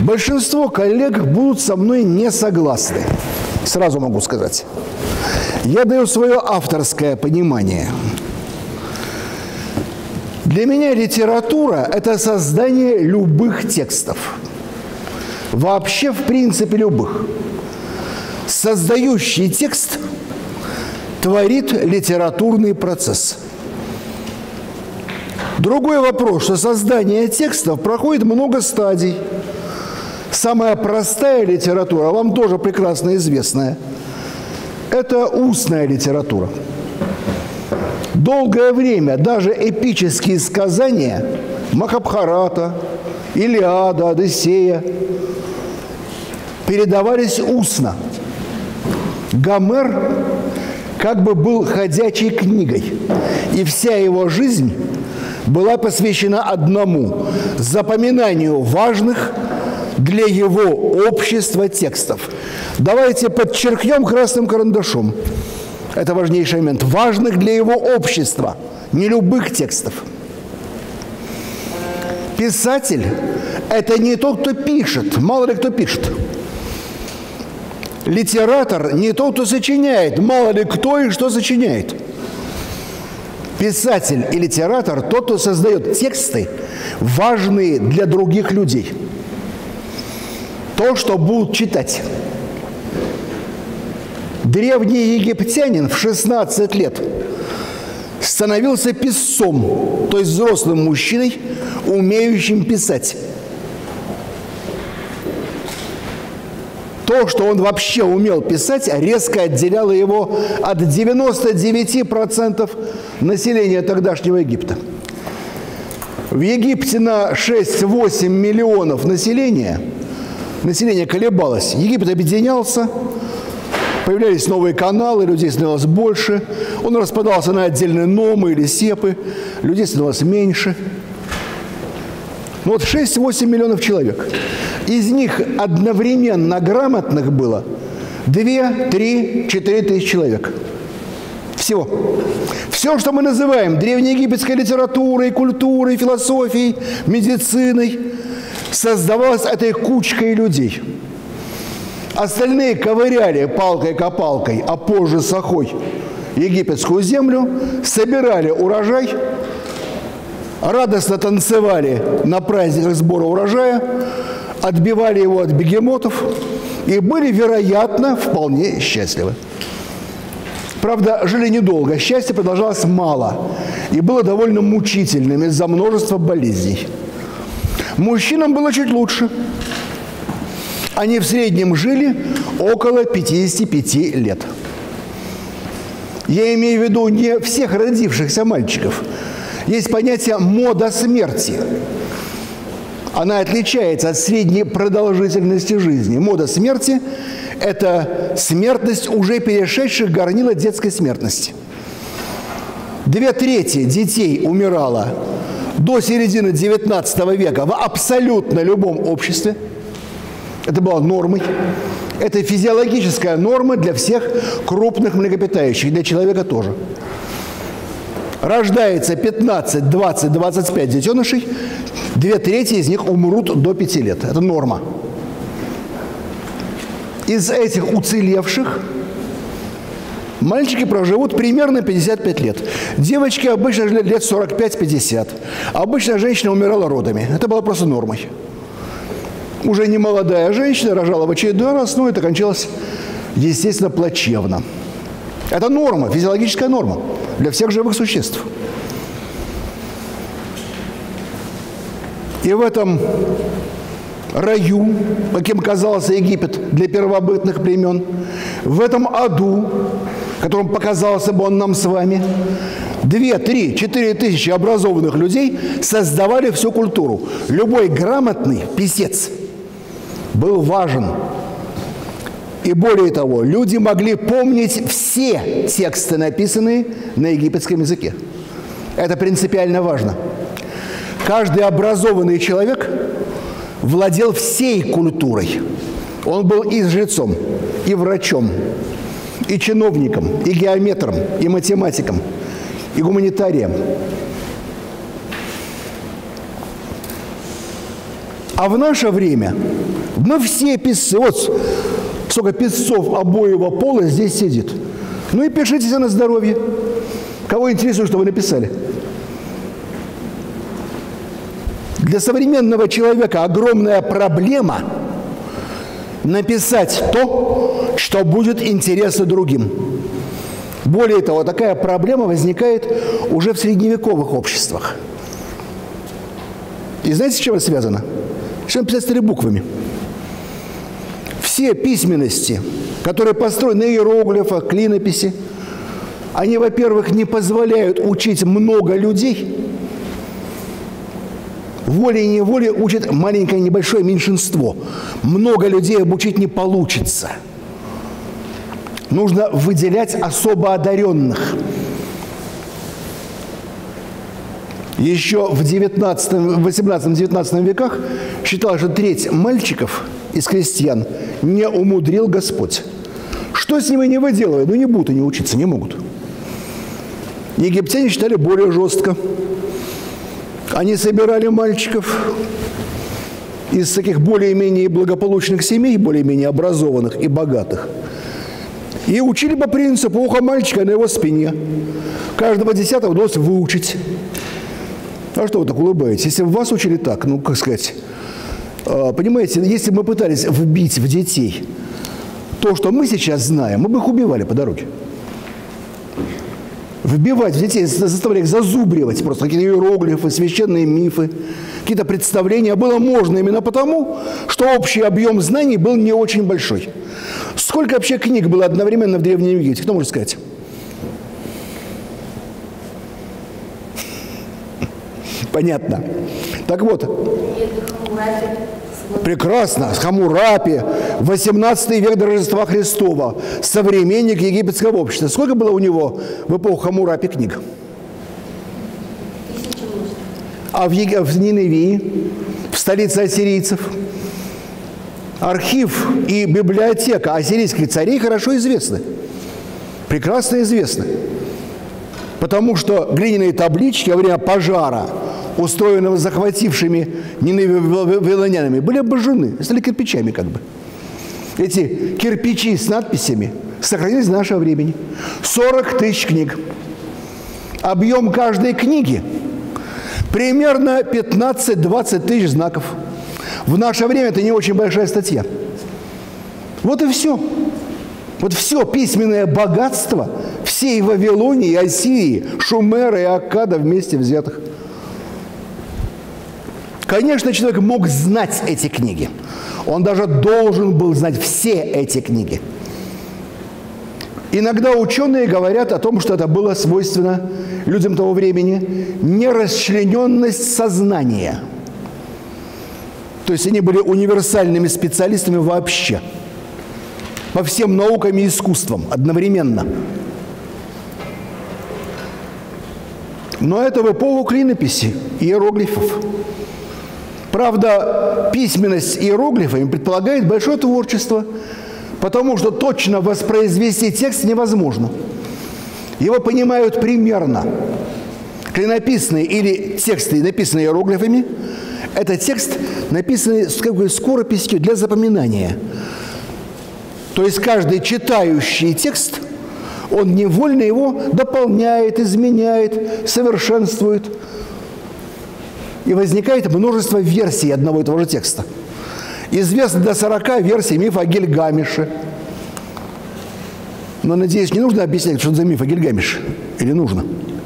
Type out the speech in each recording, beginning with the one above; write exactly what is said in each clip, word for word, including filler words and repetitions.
Большинство коллег будут со мной не согласны. Сразу могу сказать. Я даю свое авторское понимание. Для меня литература – это создание любых текстов. Вообще, в принципе, любых. Создающий текст творит литературный процесс. Другой вопрос, что создание текстов проходит много стадий. Самая простая литература, вам тоже прекрасно известная, это устная литература. Долгое время даже эпические сказания Махабхарата, Илиада, Одиссея передавались устно. Гомер как бы был ходячей книгой, и вся его жизнь была посвящена одному – запоминанию важных для его общества текстов. Давайте подчеркнем красным карандашом. Это важнейший момент. Важных для его общества, не любых текстов. Писатель – это не тот, кто пишет, мало ли кто пишет. Литератор – не тот, кто сочиняет, мало ли кто и что сочиняет. Писатель и литератор – тот, кто создает тексты, важные для других людей. То, что будут читать. Древний египтянин в шестнадцать лет становился писцом, то есть взрослым мужчиной, умеющим писать. То, что он вообще умел писать, резко отделяло его от девяноста девяти процентов населения тогдашнего Египта. В Египте на шесть-восемь миллионов населения, население колебалось. Египет объединялся, появлялись новые каналы, людей становилось больше. Он распадался на отдельные номы или сепы, людей становилось меньше. Ну вот шесть-восемь миллионов человек. Из них одновременно грамотных было две, три, четыре тысячи человек. Всего. Все, что мы называем древнеегипетской литературой, культурой, философией, медициной, создавалось этой кучкой людей. Остальные ковыряли палкой-копалкой, а позже сахой египетскую землю, собирали урожай, радостно танцевали на праздниках сбора урожая, отбивали его от бегемотов и были, вероятно, вполне счастливы. Правда, жили недолго, счастье продолжалось мало и было довольно мучительным из-за множества болезней. Мужчинам было чуть лучше. Они в среднем жили около пятидесяти пяти лет. Я имею в виду не всех родившихся мальчиков. Есть понятие «мода смерти». Она отличается от средней продолжительности жизни. Мода смерти – это смертность, уже перешедших горнило детской смертности. Две трети детей умирало до середины девятнадцатого века в абсолютно любом обществе. Это была нормой. Это физиологическая норма для всех крупных млекопитающих, для человека тоже. Рождается пятнадцать, двадцать, двадцать пять детенышей, две трети из них умрут до пяти лет. Это норма. Из этих уцелевших мальчики проживут примерно пятьдесят пять лет. Девочки обычно жили лет сорок пять-пятьдесят. Обычно женщина умирала родами. Это было просто нормой. Уже не молодая женщина рожала в очередной раз, но это кончалось, естественно, плачевно. Это норма, физиологическая норма для всех живых существ. И в этом раю, каким казался Египет для первобытных племен, в этом аду, которым показался бы он нам с вами, две, три, четыре тысячи образованных людей создавали всю культуру. Любой грамотный писец был важен. И более того, люди могли помнить все тексты, написанные на египетском языке. Это принципиально важно. Каждый образованный человек владел всей культурой. Он был и жрецом, и врачом, и чиновником, и геометром, и математиком, и гуманитарием. А в наше время мы все писцы, вот сколько писцов обоего пола здесь сидит. Ну и пишите себе на здоровье. Кого интересует, что вы написали? Для современного человека огромная проблема написать то, что будет интересно другим. Более того, такая проблема возникает уже в средневековых обществах. И знаете, с чем это связано? Чем писать буквами? Все письменности, которые построены на иероглифах, клинописи, они, во-первых, не позволяют учить много людей, волей-неволей учат маленькое небольшое меньшинство. Много людей обучить не получится. Нужно выделять особо одаренных. Еще в восемнадцатом-девятнадцатом веках считалось, что треть мальчиков из крестьян не умудрил Господь. Что с ними не выделывают? Ну, не будут они учиться, не могут. Египтяне считали более жестко. Они собирали мальчиков из таких более-менее благополучных семей, более-менее образованных и богатых, и учили по принципу ухо мальчика на его спине. Каждого десятого удалось выучить. А что вы так улыбаетесь? Если бы вас учили так, ну, как сказать, понимаете, если бы мы пытались вбить в детей то, что мы сейчас знаем, мы бы их убивали по дороге. Вбивать в детей, заставлять их зазубривать просто какие-то иероглифы, священные мифы, какие-то представления было можно именно потому, что общий объем знаний был не очень большой. Сколько вообще книг было одновременно в Древнем Египте? Кто может сказать? Понятно. Так вот, прекрасно, с Хаммурапи, восемнадцатый век до Рождества Христова, современник египетского общества. Сколько было у него в эпоху Хаммурапи книг? А в, Ег... в Ниневии, в столице ассирийцев, архив и библиотека ассирийских царей хорошо известны, прекрасно известны. Потому что глиняные таблички во время пожара, устроенного захватившими вавилонянами, были обожжены, стали кирпичами как бы. Эти кирпичи с надписями сохранились до нашего времени. сорок тысяч книг. Объем каждой книги примерно пятнадцать-двадцать тысяч знаков. В наше время это не очень большая статья. Вот и все. Вот все письменное богатство всей Вавилонии, Ассирии, Шумера и Аккада вместе взятых. Конечно, человек мог знать эти книги. Он даже должен был знать все эти книги. Иногда ученые говорят о том, что это было свойственно людям того времени – нерасчлененность сознания. То есть они были универсальными специалистами вообще, по всем наукам и искусствам одновременно. Но это в эпоху клинописи, иероглифов. Правда, письменность иероглифами предполагает большое творчество, потому что точно воспроизвести текст невозможно. Его понимают примерно. Клинописные или тексты, написанные иероглифами, это текст, написанный с какой скорописью для запоминания. То есть каждый читающий текст, он невольно его дополняет, изменяет, совершенствует. И возникает множество версий одного и того же текста. Известно до сорока версий мифа о Гильгамеше. Но, надеюсь, не нужно объяснять, что это за миф о Гильгамеше? Или нужно?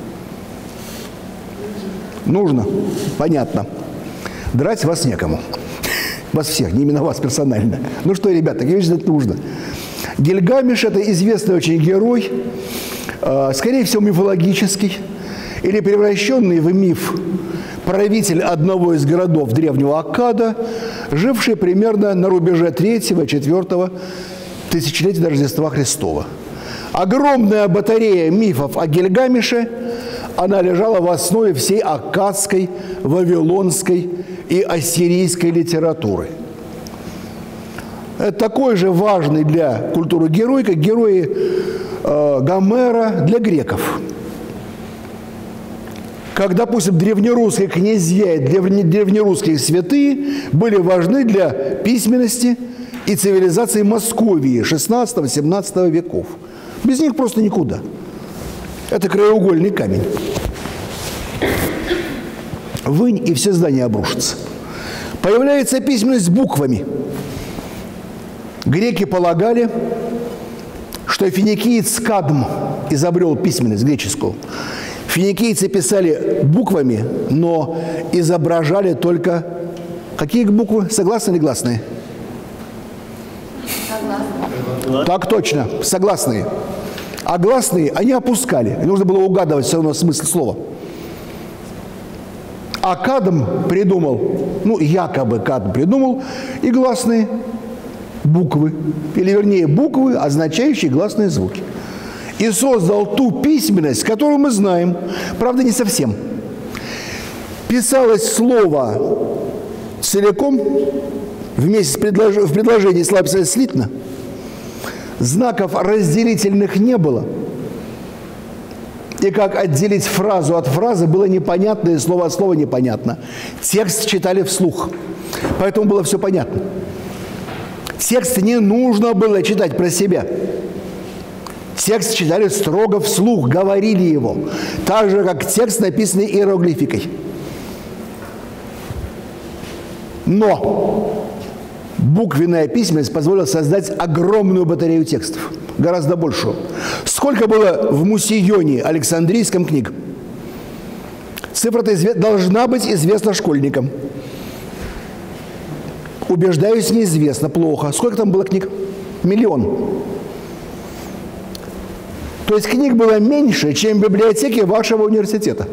Нужно. Понятно. Драть вас некому. Вас всех, не именно вас персонально. Ну что, ребята, такие вещи знать нужно. Гильгамеш – это известный очень герой, э, скорее всего, мифологический, или превращенный в миф правитель одного из городов древнего Аккада, живший примерно на рубеже третьего-четвёртого тысячелетия до Рождества Христова. Огромная батарея мифов о Гильгамеше, она лежала в основе всей аккадской, вавилонской и ассирийской литературы. Это такой же важный для культуры герой, как герои э, Гомера для греков. как, допустим, древнерусские князья и древнерусские святые были важны для письменности и цивилизации Московии шестнадцатого-семнадцатого веков. Без них просто никуда. Это краеугольный камень. Вынь, и все здания обрушатся. Появляется письменность буквами. Греки полагали, что финикиец Кадм изобрел письменность греческую. Финикийцы писали буквами, но изображали только... Какие буквы? Согласные или гласные? Согласные. Так точно, согласные. А гласные они опускали. Нужно было угадывать все равно смысл слова. А Кадм придумал, ну, якобы Кадм придумал и гласные буквы. Или, вернее, буквы, означающие гласные звуки. И создал ту письменность, которую мы знаем. Правда, не совсем. Писалось слово целиком, вместе с предлож... в предложении слова писались слитно. Знаков разделительных не было. И как отделить фразу от фразы было непонятно, и слово от слова непонятно. Текст читали вслух. Поэтому было все понятно. Текст не нужно было читать про себя. Текст читали строго вслух, говорили его. Так же, как текст, написанный иероглификой. Но буквенная письменность позволила создать огромную батарею текстов. Гораздо большую. Сколько было в Мусионе Александрийском книг? Цифра-то должна быть известна школьникам. Убеждаюсь, неизвестно, плохо. Сколько там было книг? Миллион. То есть книг было меньше, чем в библиотеке вашего университета.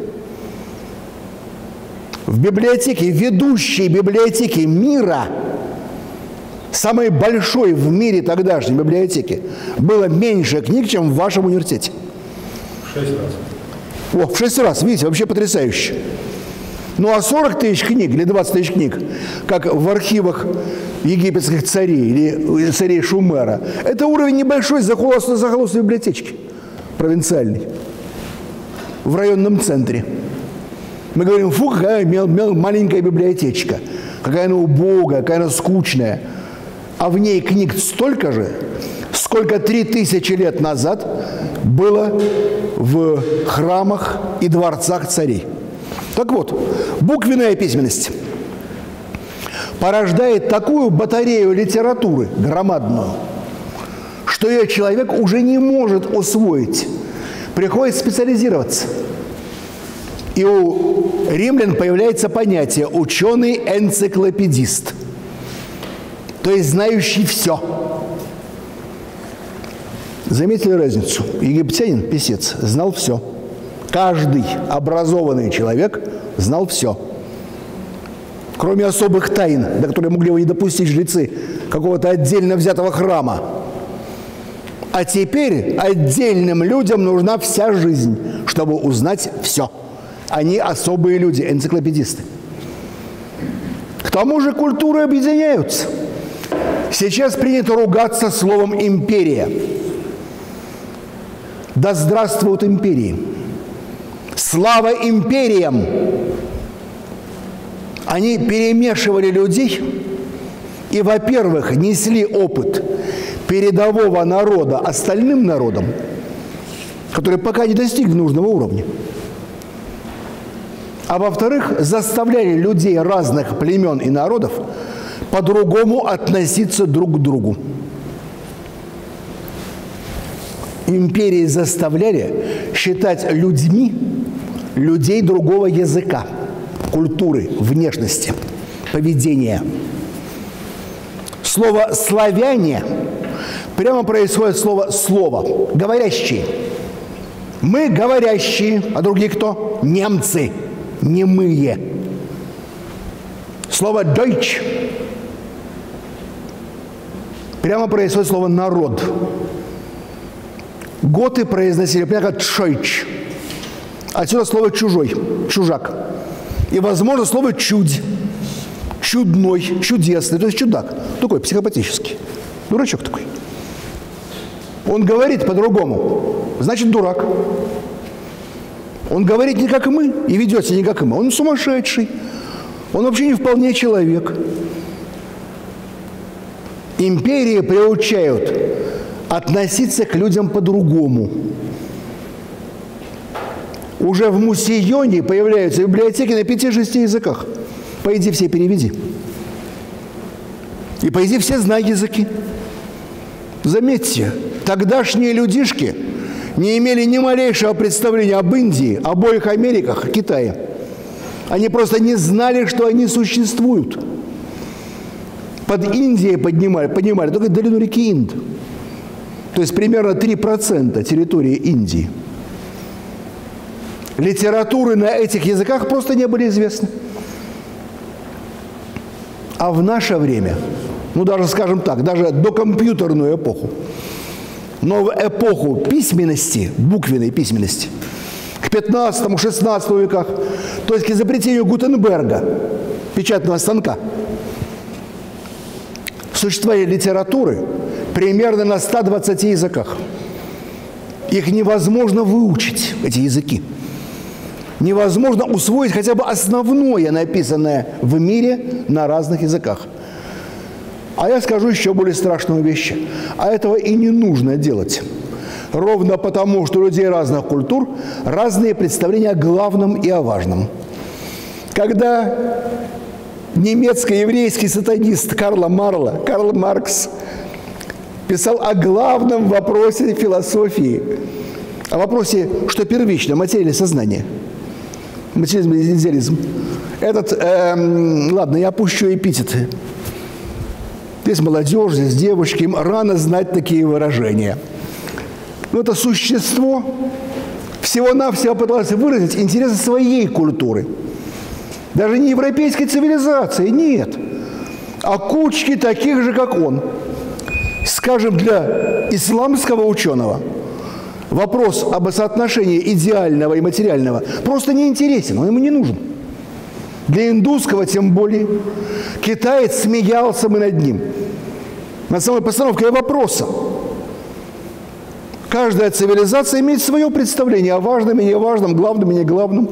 В библиотеке, ведущей библиотеке мира, самой большой в мире тогдашней библиотеки, было меньше книг, чем в вашем университете. В шесть раз. О, в шесть раз, видите, вообще потрясающе. Ну а сорок тысяч книг или двадцать тысяч книг, как в архивах египетских царей или царей Шумера, это уровень небольшой захолустной библиотечки, провинциальной, в районном центре. Мы говорим, фу, какая маленькая библиотечка, какая она убогая, какая она скучная. А в ней книг столько же, сколько три тысячи лет назад было в храмах и дворцах царей. Так вот, буквенная письменность порождает такую батарею литературы громадную, что ее человек уже не может усвоить. Приходится специализироваться. И у римлян появляется понятие «ученый-энциклопедист», то есть знающий все. Заметили разницу? Египтянин, писец, знал все. Каждый образованный человек знал все. Кроме особых тайн, до которых могли его не допустить жрецы какого-то отдельно взятого храма. А теперь отдельным людям нужна вся жизнь, чтобы узнать все. Они особые люди, энциклопедисты. К тому же культуры объединяются. Сейчас принято ругаться словом «империя». Да здравствуют империи! Слава империям! Они перемешивали людей и, во-первых, несли опыт передового народа остальным народам, которые пока не достигли нужного уровня. А во-вторых, заставляли людей разных племен и народов по-другому относиться друг к другу. Империи заставляли считать людьми людей другого языка, культуры, внешности, поведения. Слово «славяне» прямо происходит слово «слово», «говорящие». Мы говорящие, а другие кто? Немцы, немые. Слово «deutsch» прямо происходит слово «народ». Готы произносили прямо как «тшойч». Отсюда слово «чужой», «чужак». И, возможно, слово «чудь», «чудной», «чудесный», то есть чудак. Такой психопатический. Дурачок такой. Он говорит по-другому, значит, дурак. Он говорит не как мы и ведет себя не как мы. Он сумасшедший. Он вообще не вполне человек. Империи приучают относиться к людям по-другому. Уже в Мусийоне появляются библиотеки на пяти-шести языках. Пойди все переведи. И пойди все знай языки. Заметьте, тогдашние людишки не имели ни малейшего представления об Индии, обоих Америках, Китае. Они просто не знали, что они существуют. Под Индией поднимали, поднимали только долину реки Инд. То есть примерно три процента территории Индии. Литературы на этих языках просто не были известны. А в наше время, ну даже, скажем так, даже докомпьютерную эпоху, но в эпоху письменности, буквенной письменности, к пятнадцатому-шестнадцатому веках, то есть к изобретению Гутенберга, печатного станка, существовали литературы примерно на ста двадцати языках. Их невозможно выучить, эти языки. Невозможно усвоить хотя бы основное, написанное в мире на разных языках. А я скажу еще более страшную вещь. А этого и не нужно делать. Ровно потому, что у людей разных культур разные представления о главном и о важном. Когда немецко-еврейский сатанист Карл Марла, Карл Маркс писал о главном вопросе философии, о вопросе, что первично, материя или сознание. Материализм или идеализм. Этот, эм, ладно, я опущу эпитеты. Здесь молодежь, здесь девочки, им рано знать такие выражения. Но это существо всего-навсего пыталось выразить интересы своей культуры. Даже не европейской цивилизации, нет. А кучки таких же, как он. Скажем, для исламского ученого вопрос об соотношении идеального и материального просто не интересен, он ему не нужен. Для индусского тем более. Китаец смеялся бы над ним. Над самой постановкой вопроса. Каждая цивилизация имеет свое представление о важном и неважном, главном и неглавном.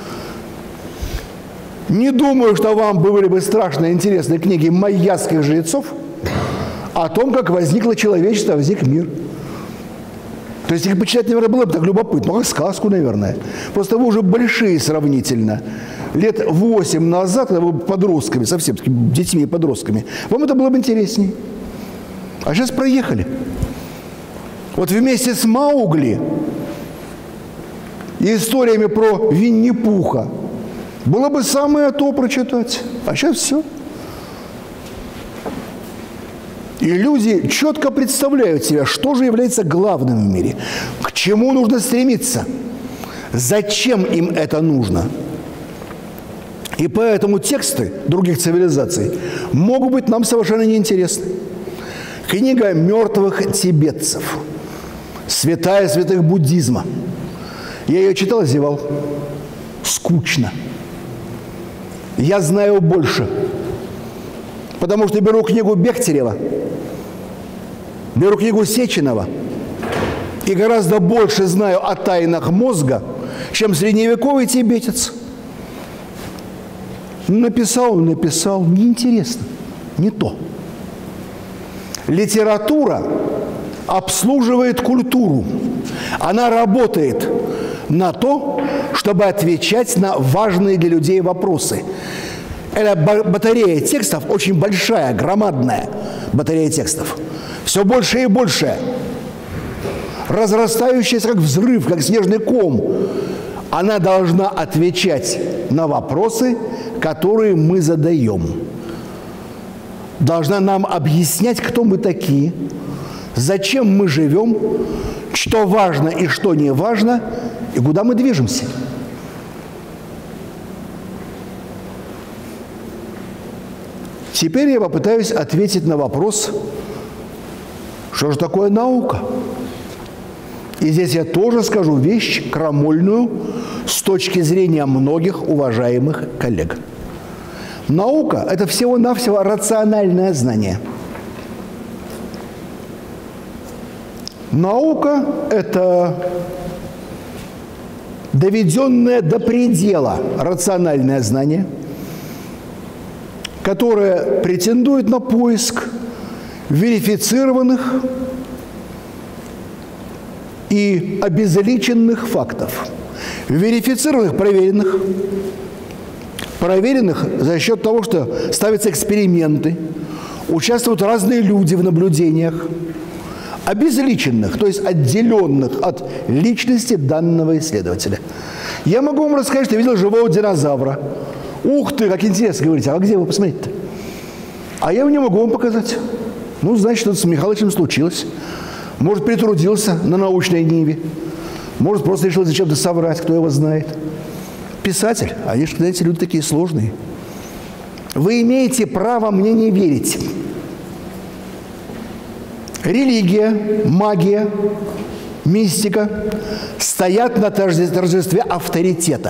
Не думаю, что вам были бы страшно интересны книги майяских жрецов о том, как возникло человечество, возник мир. То есть их почитать, наверное, было бы так любопытно, ну, как сказку, наверное. Просто вы уже большие сравнительно. Лет восемь назад, когда вы были подростками, совсем детьми и подростками, вам это было бы интереснее. А сейчас проехали. Вот вместе с Маугли и историями про Винни-Пуха было бы самое то прочитать. А сейчас все. И люди четко представляют себе, что же является главным в мире, к чему нужно стремиться, зачем им это нужно. И поэтому тексты других цивилизаций могут быть нам совершенно неинтересны. Книга мертвых тибетцев, святая святых буддизма. Я ее читал и зевал. Скучно. Я знаю больше. Потому что беру книгу Бехтерева, беру книгу Сеченова и гораздо больше знаю о тайнах мозга, чем средневековый тибетец. Написал, написал, неинтересно, не то. Литература обслуживает культуру. Она работает на то, чтобы отвечать на важные для людей вопросы. Эта батарея текстов очень большая, громадная батарея текстов. Все больше и больше. Разрастающаяся как взрыв, как снежный ком. Она должна отвечать на вопросы, которые мы задаем. Должна нам объяснять, кто мы такие, зачем мы живем, что важно и что не важно, и куда мы движемся. Теперь я попытаюсь ответить на вопрос, что же такое наука. И здесь я тоже скажу вещь крамольную с точки зрения многих уважаемых коллег. Наука – это всего-навсего рациональное знание. Наука – это доведенное до предела рациональное знание, которое претендует на поиск верифицированных и обезличенных фактов. Верифицированных, проверенных. Проверенных за счет того, что ставятся эксперименты, участвуют разные люди в наблюдениях. Обезличенных, то есть отделенных от личности данного исследователя. Я могу вам рассказать, что я видел живого динозавра. Ух ты, как интересно, говорите, а где вы посмотрите-то? А я не могу вам показать. Ну, значит, что-то с Михалычем случилось. Может, перетрудился на научной ниве. Может, просто решил зачем-то соврать, кто его знает. Писатель, они же, знаете, люди такие сложные. Вы имеете право мне не верить. Религия, магия, мистика стоят на торжестве авторитета.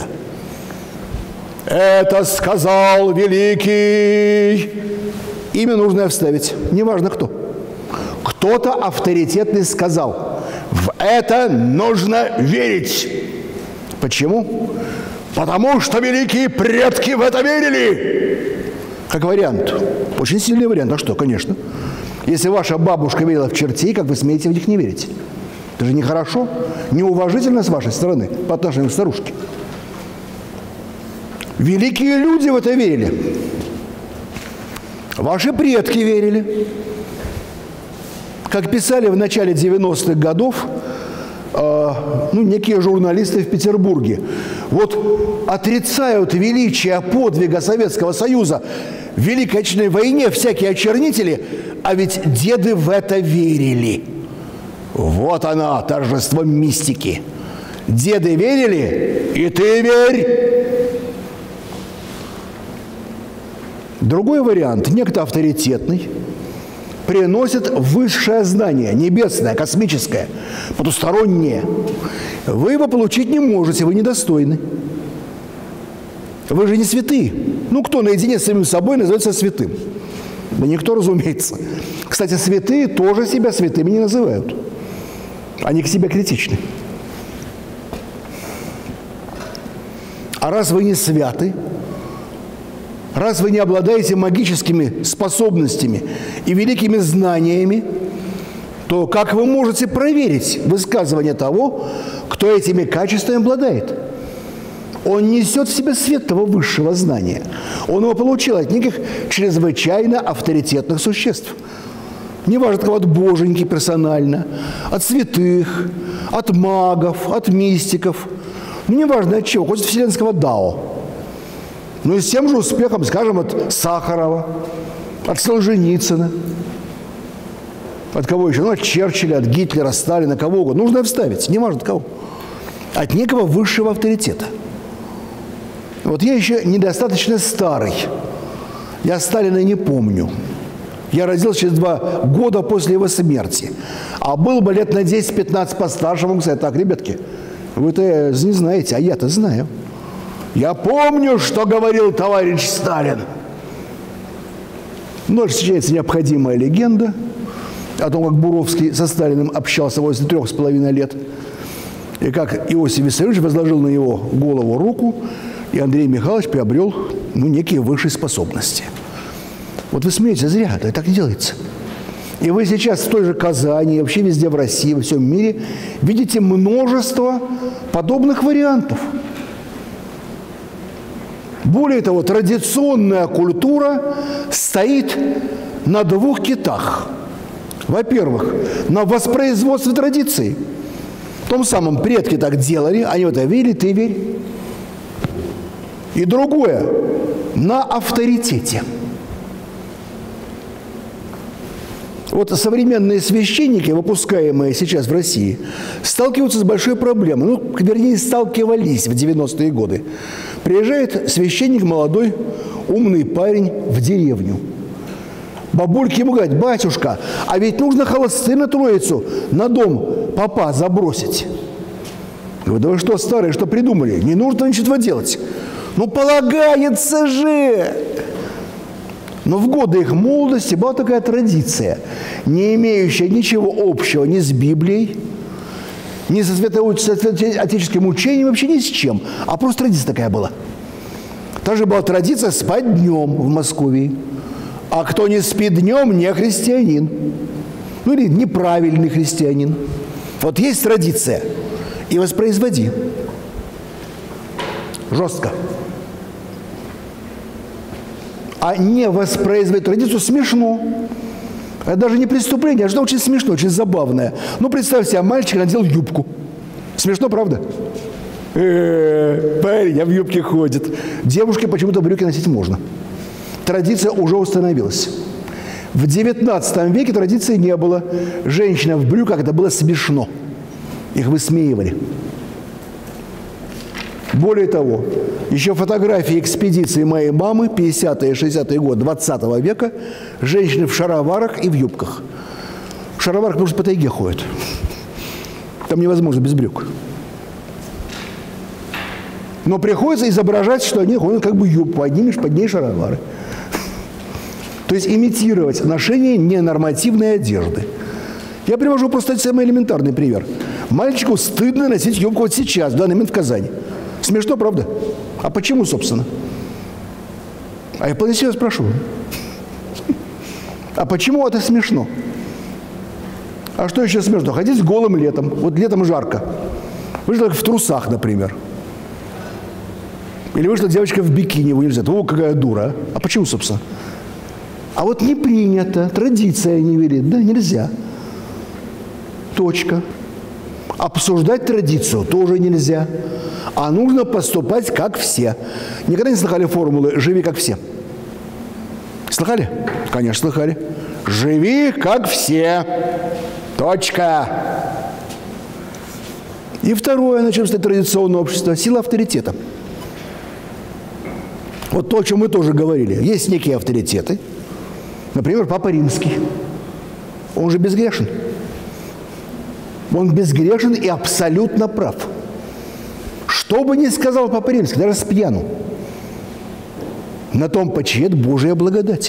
Это сказал великий. Имя нужно вставить, неважно кто. Кто-то авторитетный сказал. В это нужно верить. Почему? Потому что великие предки в это верили. Как вариант. Очень сильный вариант. А что, конечно. Если ваша бабушка верила в чертей, как вы смеете в них не верить? Это же нехорошо, неуважительно с вашей стороны по отношению к старушке. Великие люди в это верили. Ваши предки верили. Как писали в начале девяностых годов э, ну, некие журналисты в Петербурге. Вот отрицают величие подвига Советского Союза в Великой Отечественной войне всякие очернители, а ведь деды в это верили. Вот она, торжество мистики. Деды верили, и ты верь. Другой вариант. Некто авторитетный приносит высшее знание, небесное, космическое, потустороннее. Вы его получить не можете, вы недостойны. Вы же не святые. Ну, кто наедине с самим собой называется святым? Да никто, разумеется. Кстати, святые тоже себя святыми не называют. Они к себе критичны. А раз вы не святы, раз вы не обладаете магическими способностями и великими знаниями, то как вы можете проверить высказывание того, кто этими качествами обладает? Он несет в себе свет того высшего знания. Он его получил от неких чрезвычайно авторитетных существ. Неважно, от кого, от боженьки персонально, от святых, от магов, от мистиков. Ну, неважно от чего, хоть от вселенского дао. Ну и с тем же успехом, скажем, от Сахарова, от Солженицына. От кого еще? Ну, от Черчилля, от Гитлера, Сталина, кого угодно. Нужно вставить, неважно от кого. От некого высшего авторитета. Вот я еще недостаточно старый. Я Сталина не помню. Я родился через два года после его смерти. А был бы лет на десять-пятнадцать постарше, могу сказать, так, ребятки, вы-то не знаете, а я-то знаю. Я помню, что говорил товарищ Сталин. Но встречается необходимая легенда о том, как Буровский со Сталиным общался возле трех с половиной лет. И как Иосиф Виссарионович возложил на его голову руку, и Андрей Михайлович приобрел ну, некие высшие способности. Вот вы смеетесь, зря, это так не делается. И вы сейчас в той же Казани, вообще везде в России, во всем мире видите множество подобных вариантов. Более того, традиционная культура стоит на двух китах. Во-первых, на воспроизводстве традиции. В том самом предки так делали, они в это верили, ты верь. И другое, на авторитете. Вот современные священники, выпускаемые сейчас в России, сталкиваются с большой проблемой. Ну, вернее, сталкивались в девяностые годы. Приезжает священник, молодой, умный парень в деревню. Бабульки ему говорят: батюшка, а ведь нужно холосты на Троицу на дом попа забросить. Говорю: да вы что, старые, что придумали? Не нужно ничего делать. Ну, полагается же. Но в годы их молодости была такая традиция, не имеющая ничего общего ни с Библией, ни со святоотеческим учением, вообще ни с чем. А просто традиция такая была. Также была традиция спать днем в Москве. А кто не спит днем, не христианин. Ну или неправильный христианин. Вот есть традиция. И воспроизводи. Жестко. А не воспроизводить традицию смешно. Это даже не преступление, а что очень смешно, очень забавное. Ну, представь себе, мальчик надел юбку. Смешно, правда? Э-э-э, парень, а в юбке ходит. Девушке почему-то брюки носить можно. Традиция уже установилась. В девятнадцатом веке традиции не было. Женщина в брюках, это было смешно. Их высмеивали. Более того, еще фотографии экспедиции моей мамы, пятидесятые, шестидесятые годы двадцатого века, женщины в шароварах и в юбках. В шароварах, потому что по тайге ходят. Там невозможно без брюк. Но приходится изображать, что они ходят как бы юбку, поднимешь под ней шаровары. То есть имитировать ношение ненормативной одежды. Я привожу просто самый элементарный пример. Мальчику стыдно носить юбку вот сейчас, в данный момент в Казани. Смешно, правда? А почему, собственно? А я вполне себя спрошу. А почему это смешно? А что еще смешно? Ходить голым летом. Вот летом жарко. Вышла в трусах, например. Или вышла девочка в бикини в университет. О, какая дура. А почему, собственно? А вот не принято. Традиция не велит. Да, нельзя. Точка. Обсуждать традицию тоже нельзя. А нужно поступать как все. Никогда не слыхали формулы «живи как все»? Слыхали? Конечно, слыхали. Живи как все. Точка. И второе, на чем стоит традиционное общество – сила авторитета. Вот то, о чем мы тоже говорили. Есть некие авторитеты. Например, Папа Римский. Он же безгрешен. Он безгрешен и абсолютно прав. Что бы ни сказал Папа Римский, даже с пьяну, на том почиет Божия благодать.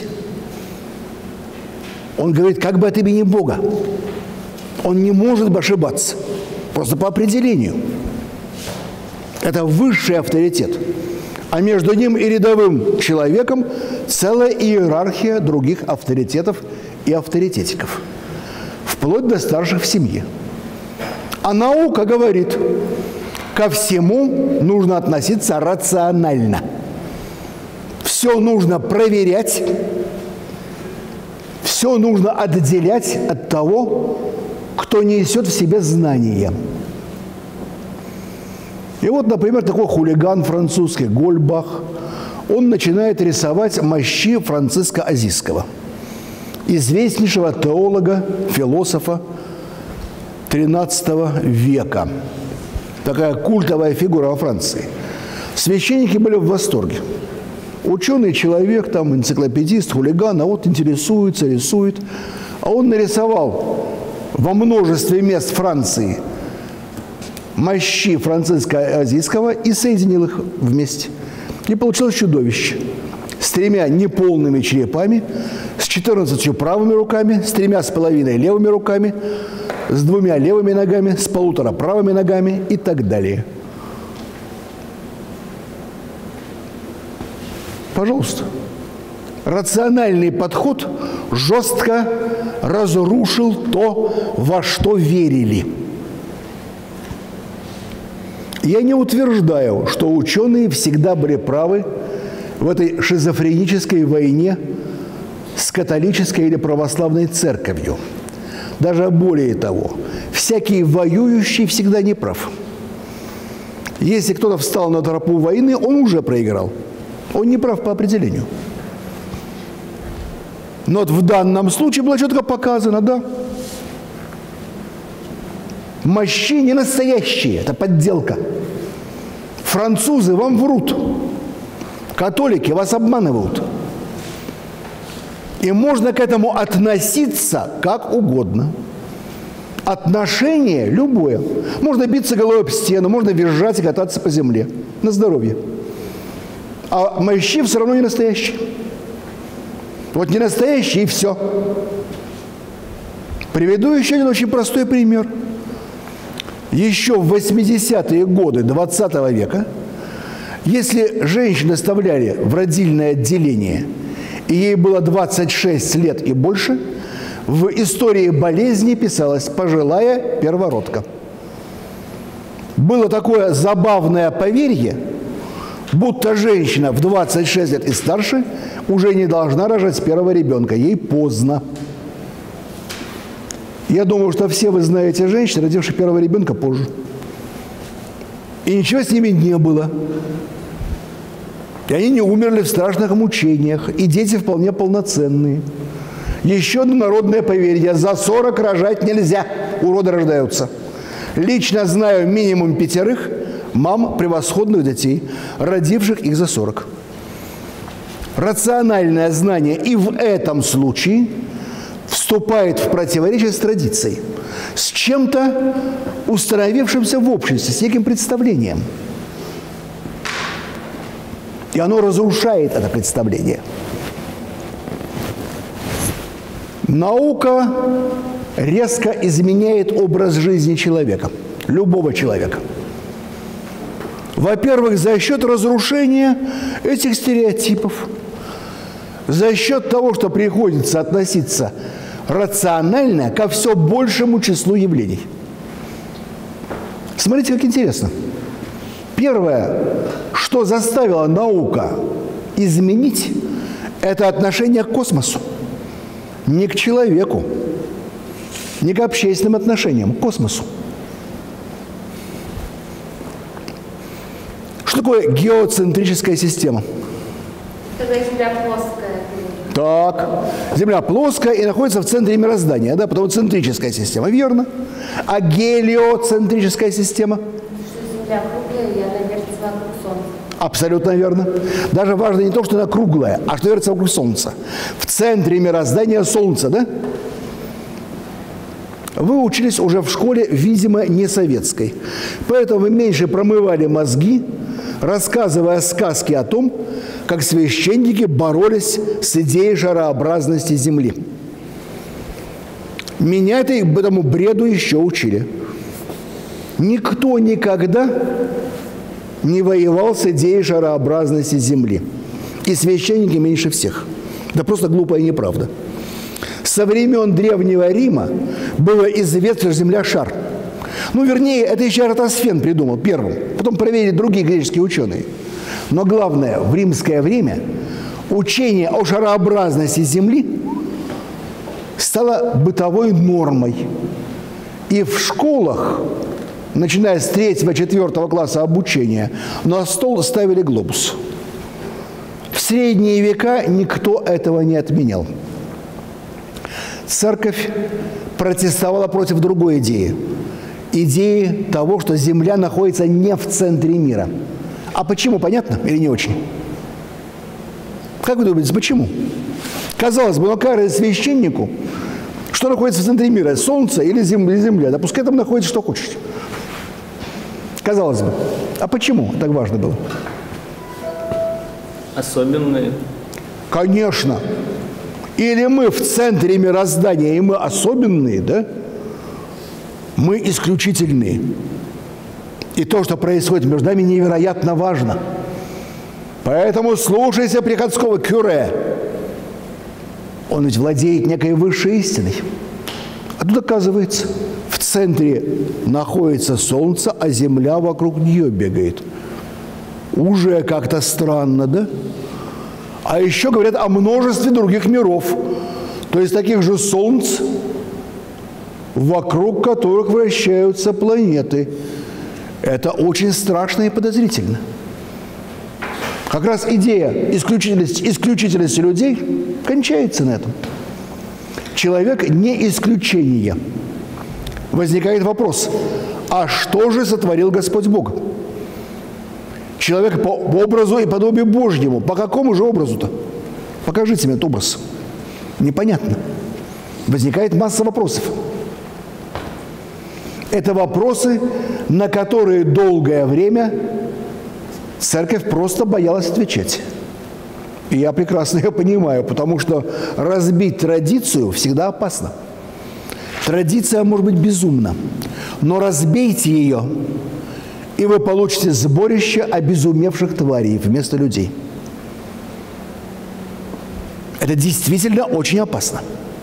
Он говорит как бы от имени Бога. Он не может ошибаться. Просто по определению. Это высший авторитет. А между ним и рядовым человеком целая иерархия других авторитетов и авторитетиков. Вплоть до старших в семье. А наука говорит, ко всему нужно относиться рационально. Все нужно проверять, все нужно отделять от того, кто несет в себе знания. И вот, например, такой хулиган французский Гольбах, он начинает рисовать мощи Франциска Азийского, известнейшего теолога, философа тринадцатого века. Такая культовая фигура во Франции. Священники были в восторге. Ученый человек, там, энциклопедист, хулиган, а вот интересуется, рисует. А он нарисовал во множестве мест Франции мощи Франциска Азийского и соединил их вместе. И получилось чудовище. С тремя неполными черепами, с четырнадцатью правыми руками, с тремя с половиной левыми руками, с двумя левыми ногами, с полутора правыми ногами и так далее. Пожалуйста. Рациональный подход жестко разрушил то, во что верили. Я не утверждаю, что ученые всегда были правы в этой шизофренической войне с католической или православной церковью. Даже более того, всякий воюющий всегда не прав. Если кто-то встал на тропу войны, он уже проиграл. Он не прав по определению. Но вот в данном случае было четко показано, да. Мощи не настоящие, это подделка. Французы вам врут. Католики вас обманывают. И можно к этому относиться как угодно. Отношение любое. Можно биться головой об стену, можно визжать и кататься по земле. На здоровье. А мощи все равно не настоящие. Вот не настоящие и все. Приведу еще один очень простой пример. еще в восьмидесятые годы двадцатого века, если женщину оставляли в родильное отделение, и ей было двадцать шесть лет и больше, в истории болезни писалась «пожилая первородка». Было такое забавное поверье, будто женщина в двадцать шесть лет и старше уже не должна рожать первого ребенка, ей поздно. Я думаю, что все вы знаете женщин, родивших первого ребенка позже. И ничего с ними не было. И они не умерли в страшных мучениях, и дети вполне полноценные. Еще одно народное поверье: за сорок рожать нельзя, уроды рождаются. Лично знаю минимум пятерых мам превосходных детей, родивших их за сорок. Рациональное знание и в этом случае вступает в противоречие с традицией, с чем-то установившимся в обществе, с неким представлением. И оно разрушает это представление. Наука резко изменяет образ жизни человека, любого человека. Во-первых, за счет разрушения этих стереотипов, за счет того, что приходится относиться рационально ко все большему числу явлений. Смотрите, как интересно. Первое, что заставила наука изменить, это отношение к космосу. Не к человеку, не к общественным отношениям, к космосу. Что такое геоцентрическая система? Когда Земля плоская. Так, Земля плоская и находится в центре мироздания, да, потому центрическая система, верно? А гелиоцентрическая система? Земля круглая, и она вертится вокруг Солнца. Абсолютно верно. Даже важно не то, что она круглая, а что вертится вокруг Солнца. В центре мироздания Солнце, да? Вы учились уже в школе, видимо, не советской. Поэтому вы меньше промывали мозги, рассказывая сказки о том, как священники боролись с идеей шарообразности Земли. Меня это этому бреду еще учили. Никто никогда не воевал с идеей шарообразности Земли. И священники меньше всех. Да просто глупая неправда. Со времен Древнего Рима было известно, что Земля – шар. Ну, вернее, это еще Эратосфен придумал первым. Потом проверили другие греческие ученые. Но главное, в римское время учение о шарообразности Земли стало бытовой нормой. И в школах, начиная с третьего-четвертого класса обучения, на стол ставили глобус. В средние века никто этого не отменял. Церковь протестовала против другой идеи. Идеи того, что Земля находится не в центре мира. А почему, понятно или не очень? Как вы думаете, почему? Казалось бы, ну какая священнику, что находится в центре мира, Солнце или Земля? Да пускай там находится, что хочет. Казалось бы. А почему так важно было? Особенные. Конечно. Или мы в центре мироздания, и мы особенные, да? Мы исключительные. И то, что происходит между нами, невероятно важно. Поэтому слушайся приходского кюре. Он ведь владеет некой высшей истиной. А тут, оказывается, в центре находится Солнце, а Земля вокруг нее бегает. Уже как-то странно, да? А еще говорят о множестве других миров. То есть таких же Солнц, вокруг которых вращаются планеты. Это очень страшно и подозрительно. Как раз идея исключительности, исключительности людей кончается на этом. Человек не исключение. Возникает вопрос, а что же сотворил Господь Бог? Человек по образу и подобию Божьему. По какому же образу-то? Покажите мне этот образ. Непонятно. Возникает масса вопросов. Это вопросы, на которые долгое время церковь просто боялась отвечать. И я прекрасно ее понимаю, потому что разбить традицию всегда опасно. Традиция может быть безумна. Но разбейте ее, и вы получите сборище обезумевших тварей вместо людей. Это действительно очень опасно.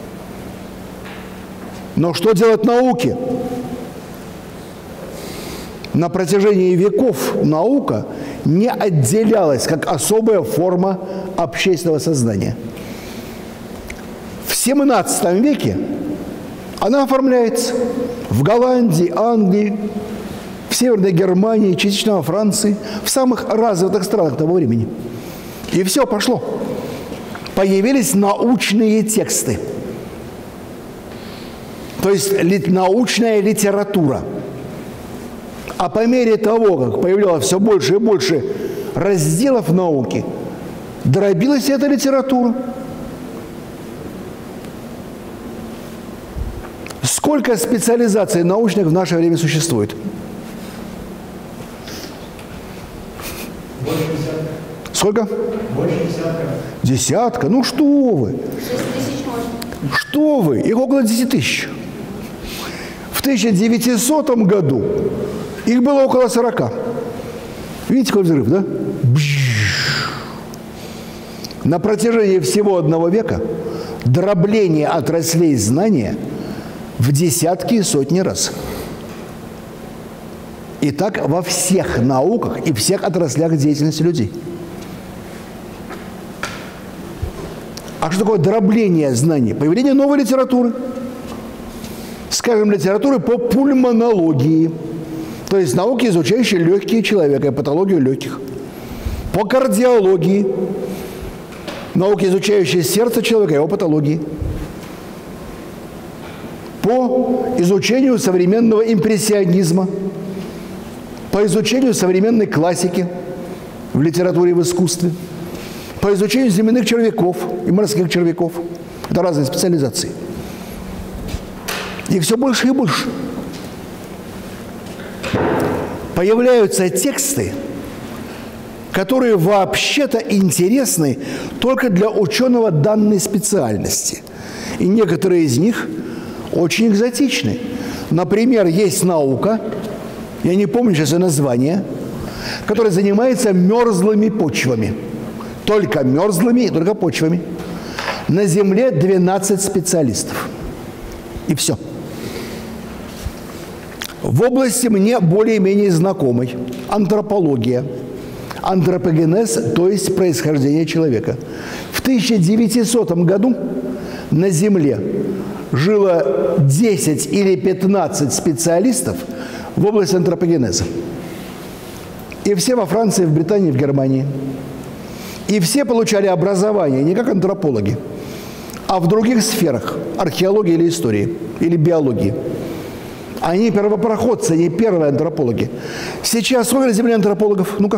Но что делать науке? На протяжении веков наука не отделялась как особая форма общественного сознания. В семнадцатом веке она оформляется в Голландии, Англии, в Северной Германии, частично во Франции, в самых развитых странах того времени. И все пошло. Появились научные тексты. То есть научная литература. А по мере того, как появлялось все больше и больше разделов науки, дробилась эта литература. Сколько специализаций научных в наше время существует? Больше десятка. Сколько? Больше десятка. Десятка? Ну что вы? шесть тысяч можно. Что вы? Их около десяти тысяч. В тысяча девятисотом году их было около сорока. Видите, какой взрыв, да? Бжж. На протяжении всего одного века дробление отраслей знания в десятки и сотни раз. И так во всех науках и всех отраслях деятельности людей. А что такое дробление знаний? Появление новой литературы. Скажем, литературы по пульмонологии. То есть науки, изучающие легкие человека и патологию легких. По кардиологии. Науки, изучающие сердце человека и его патологии. По изучению современного импрессионизма. По изучению современной классики в литературе и в искусстве. По изучению земляных червяков и морских червяков. Это разные специализации. Их все больше и больше. Появляются тексты, которые вообще-то интересны только для ученого данной специальности. И некоторые из них очень экзотичны. Например, есть наука, я не помню сейчас ее название, которая занимается мерзлыми почвами. Только мерзлыми и только почвами. На Земле двенадцать специалистов. И все. В области мне более-менее знакомой антропология, антропогенез, то есть происхождение человека. В тысяча девятисотом году на Земле жило десять или пятнадцать специалистов в области антропогенеза. И все во Франции, в Британии, в Германии. И все получали образование не как антропологи, а в других сферах – археологии или истории, или биологии. Они первопроходцы, они первые антропологи. Сейчас сколько на Земле антропологов? Ну-ка.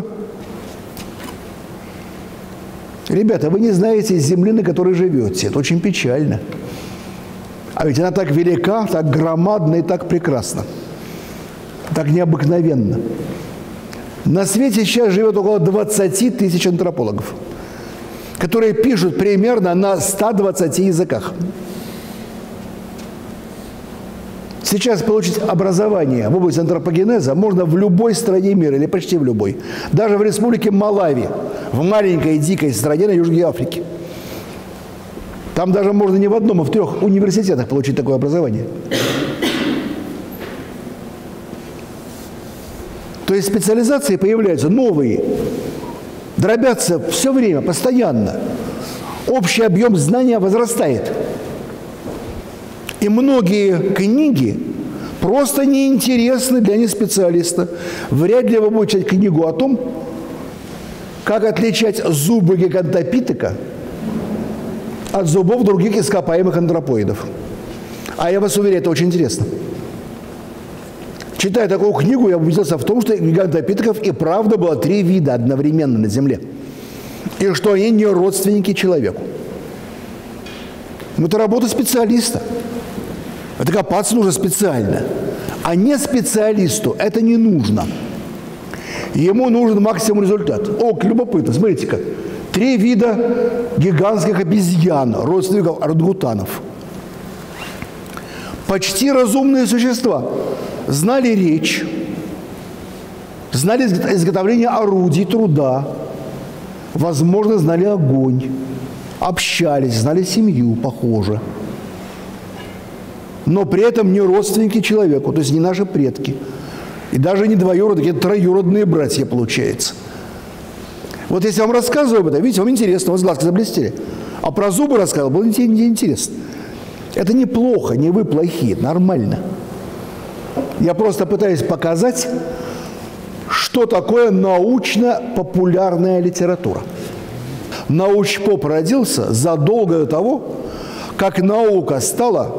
Ребята, вы не знаете земли, на которой живете. Это очень печально. А ведь она так велика, так громадна и так прекрасна. Так необыкновенно. На свете сейчас живет около двадцати тысяч антропологов, которые пишут примерно на ста двадцати языках. Сейчас получить образование в области антропогенеза можно в любой стране мира, или почти в любой. Даже в республике Малави, в маленькой дикой стране на Южной Африке. Там даже можно не в одном, а в трех университетах получить такое образование. То есть специализации появляются новые, дробятся все время, постоянно. Общий объем знания возрастает. И многие книги просто неинтересны для неспециалиста. Вряд ли вы будете читать книгу о том, как отличать зубы гигантопитека от зубов других ископаемых антропоидов. А я вас уверяю, это очень интересно. Читая такую книгу, я убедился в том, что гигантопитеков и правда было три вида одновременно на Земле. И что они не родственники человеку. Но это работа специалиста. Это копаться нужно специально. А не специалисту это не нужно. Ему нужен максимум результат. О, любопытно, смотрите-ка. Три вида гигантских обезьян, родственников орангутанов. Почти разумные существа. знали речь, знали изготовление орудий труда, возможно, знали огонь, общались, знали семью, похоже. Но при этом не родственники человеку, то есть не наши предки. И даже не двоюродные, это троюродные братья, получается. Вот если я вам рассказываю об этом, видите, вам интересно, у вас глазки заблестели. А про зубы рассказывал, было интересно. Это неплохо, не вы плохие, нормально. Я просто пытаюсь показать, что такое научно-популярная литература. Научпоп родился задолго до того, как наука стала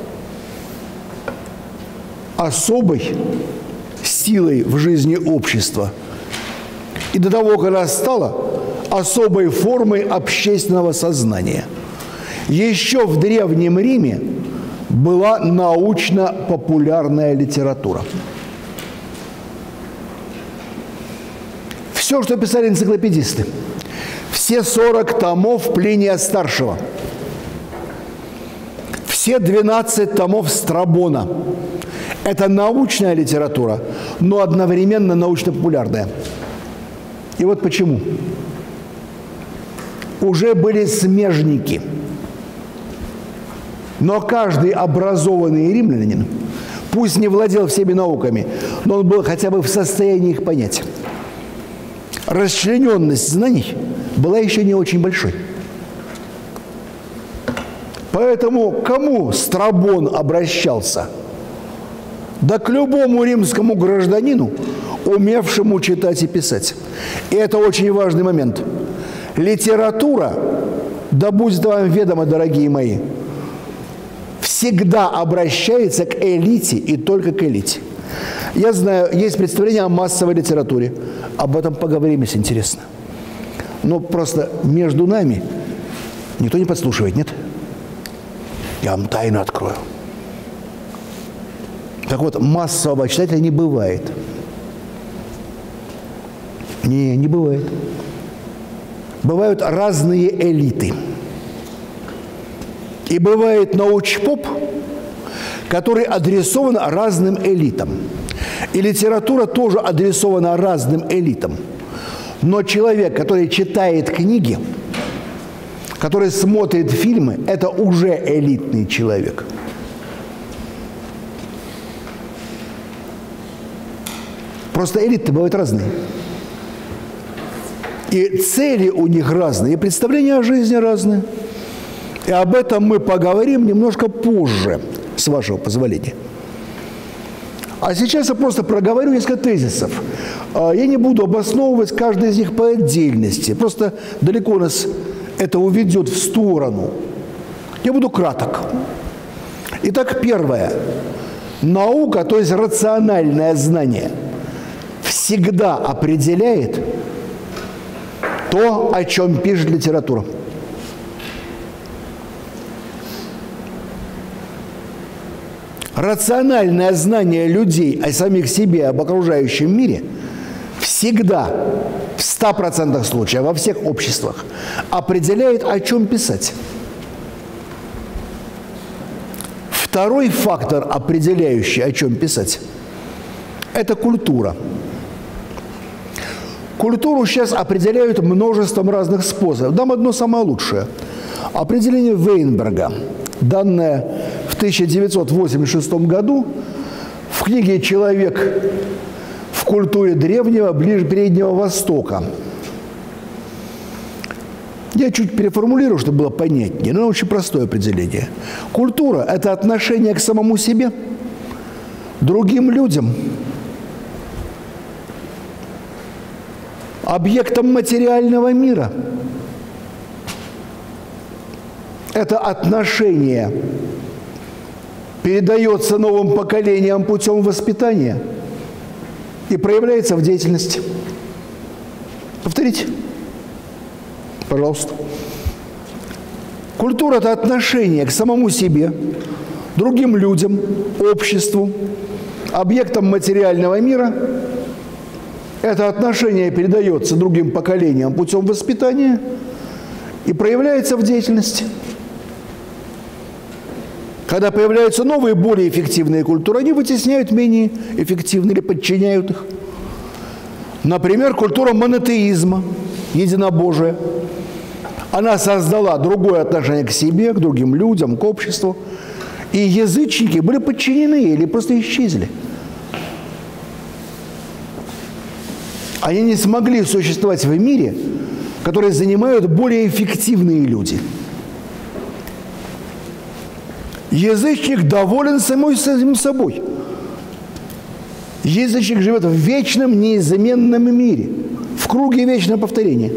особой силой в жизни общества. И до того, как она стала особой формой общественного сознания. Еще в Древнем Риме была научно-популярная литература. Все, что писали энциклопедисты, все сорок томов Плиния Старшего, все двенадцать томов Страбона – это научная литература, но одновременно научно-популярная. И вот почему. Уже были смежники. Но каждый образованный римлянин, пусть не владел всеми науками, но он был хотя бы в состоянии их понять. Расчлененность знаний была еще не очень большой. Поэтому к кому Страбон обращался? Да к любому римскому гражданину, умевшему читать и писать. И это очень важный момент. Литература, да будет вам ведомо, дорогие мои, всегда обращается к элите и только к элите. Я знаю, есть представление о массовой литературе. Об этом поговорим, если интересно. Но просто между нами никто не подслушивает, нет? Я вам тайну открою. Так вот, массового читателя не бывает. Не, не бывает. Бывают разные элиты. И бывает научпоп, который адресован разным элитам. И литература тоже адресована разным элитам. Но человек, который читает книги, который смотрит фильмы, это уже элитный человек. Просто элиты бывают разные. И цели у них разные, и представления о жизни разные. И об этом мы поговорим немножко позже, с вашего позволения. А сейчас я просто проговорю несколько тезисов. Я не буду обосновывать каждый из них по отдельности. Просто далеко нас это уведет в сторону. Я буду краток. Итак, первое. Наука, то есть рациональное знание, всегда определяет то, о чем пишет литература. Рациональное знание людей о самих себе, об окружающем мире всегда, в ста процентах случаев, во всех обществах, определяет, о чем писать. Второй фактор, определяющий, о чем писать, это культура. Культуру сейчас определяют множеством разных способов. Дам одно самое лучшее. Определение Вейнберга, данное в тысяча девятьсот восемьдесят шестом году в книге «Человек в культуре древнего ближе Переднего Востока». Я чуть переформулирую, чтобы было понятнее, но очень простое определение. Культура – это отношение к самому себе, другим людям, объектам материального мира. Это отношение передается новым поколениям путем воспитания и проявляется в деятельности. Повторите. Пожалуйста. Культура – это отношение к самому себе, другим людям, обществу, объектам материального мира. Это отношение передается другим поколениям путем воспитания и проявляется в деятельности. Когда появляются новые, более эффективные культуры, они вытесняют менее эффективные или подчиняют их. Например, культура монотеизма, единобожия. Она создала другое отношение к себе, к другим людям, к обществу. И язычники были подчинены или просто исчезли. Они не смогли существовать в мире, который занимают более эффективные люди. Язычник доволен самим собой. Язычник живет в вечном, неизменном мире, в круге вечного повторения.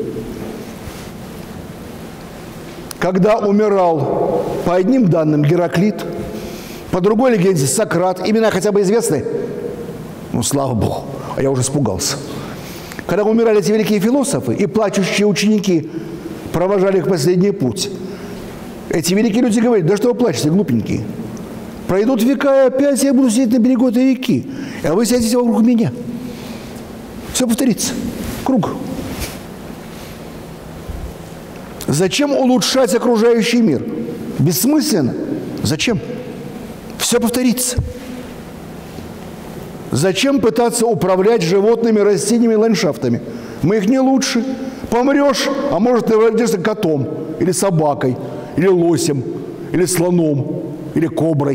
Когда умирал, по одним данным, Гераклит, по другой легенде Сократ, имена хотя бы известны? Ну, слава Богу, а я уже испугался. Когда умирали эти великие философы, и плачущие ученики провожали их в последний путь, эти великие люди говорят: да что вы плачете, глупенькие? Пройдут века, и опять я буду сидеть на берегу этой реки, а вы сядете вокруг меня. Все повторится. Круг. Зачем улучшать окружающий мир? Бессмысленно. Зачем? Все повторится. Зачем пытаться управлять животными, растениями, ландшафтами? Мы их не лучше. Помрешь, а может, ты родишься котом, или собакой, или лосем, или слоном, или коброй.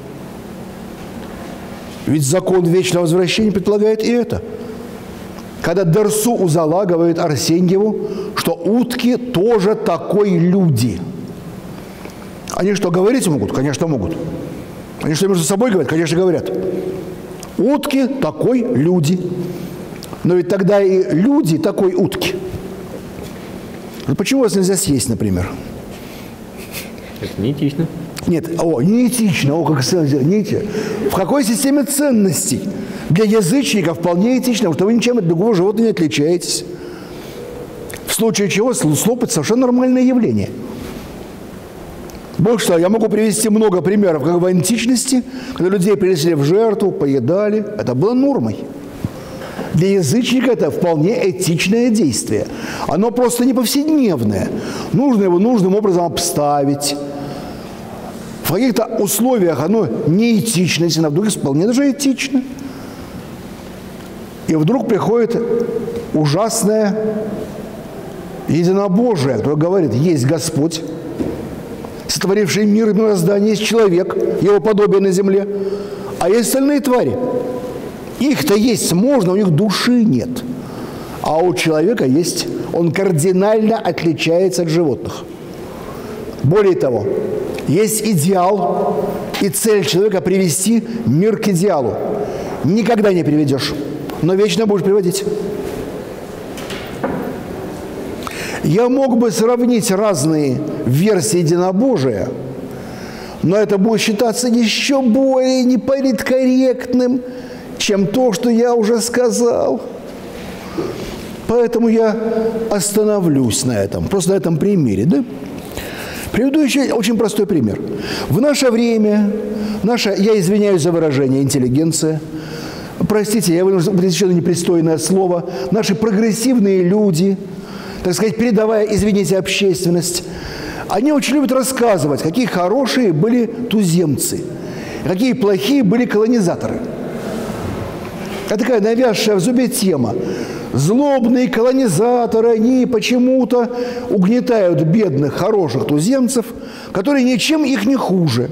Ведь закон вечного возвращения предполагает и это. Когда Дерсу Узала говорит Арсеньеву, что утки тоже такой люди. Они что, говорить могут? Конечно, могут. Они что, между собой говорят? Конечно, говорят. Утки такой люди. Но ведь тогда и люди такой утки. Почему вас нельзя съесть, например? Это неэтично. Нет, о, неэтично, о, как неэтично. В какой системе ценностей для язычника вполне этично, потому что вы ничем от другого животного не отличаетесь. В случае чего слопать совершенно нормальное явление. Больше того, я могу привести много примеров, как в античности, когда людей принесли в жертву, поедали. Это было нормой. Для язычника это вполне этичное действие. Оно просто не повседневное. Нужно его нужным образом обставить. В каких-то условиях оно неэтично, если на вдруг вполне даже этично. И вдруг приходит ужасное единобожие, которое говорит: есть Господь, сотворивший мир и мироздание, есть человек, его подобие на земле, а есть остальные твари. Их-то есть можно, у них души нет. А у человека есть, он кардинально отличается от животных. Более того, есть идеал и цель человека привести мир к идеалу. Никогда не приведешь, но вечно будешь приводить. Я мог бы сравнить разные версии единобожия, но это будет считаться еще более неполиткорректным, чем то, что я уже сказал. Поэтому я остановлюсь на этом, просто на этом примере, да? Приведу еще очень простой пример. В наше время, наша, я извиняюсь за выражение, интеллигенция, простите, я вынужден употребить еще непристойное слово, наши прогрессивные люди, так сказать, передавая, извините, общественность, они очень любят рассказывать, какие хорошие были туземцы, какие плохие были колонизаторы. Это такая навязшая в зубе тема. Злобные колонизаторы, они почему-то угнетают бедных, хороших туземцев, которые ничем их не хуже.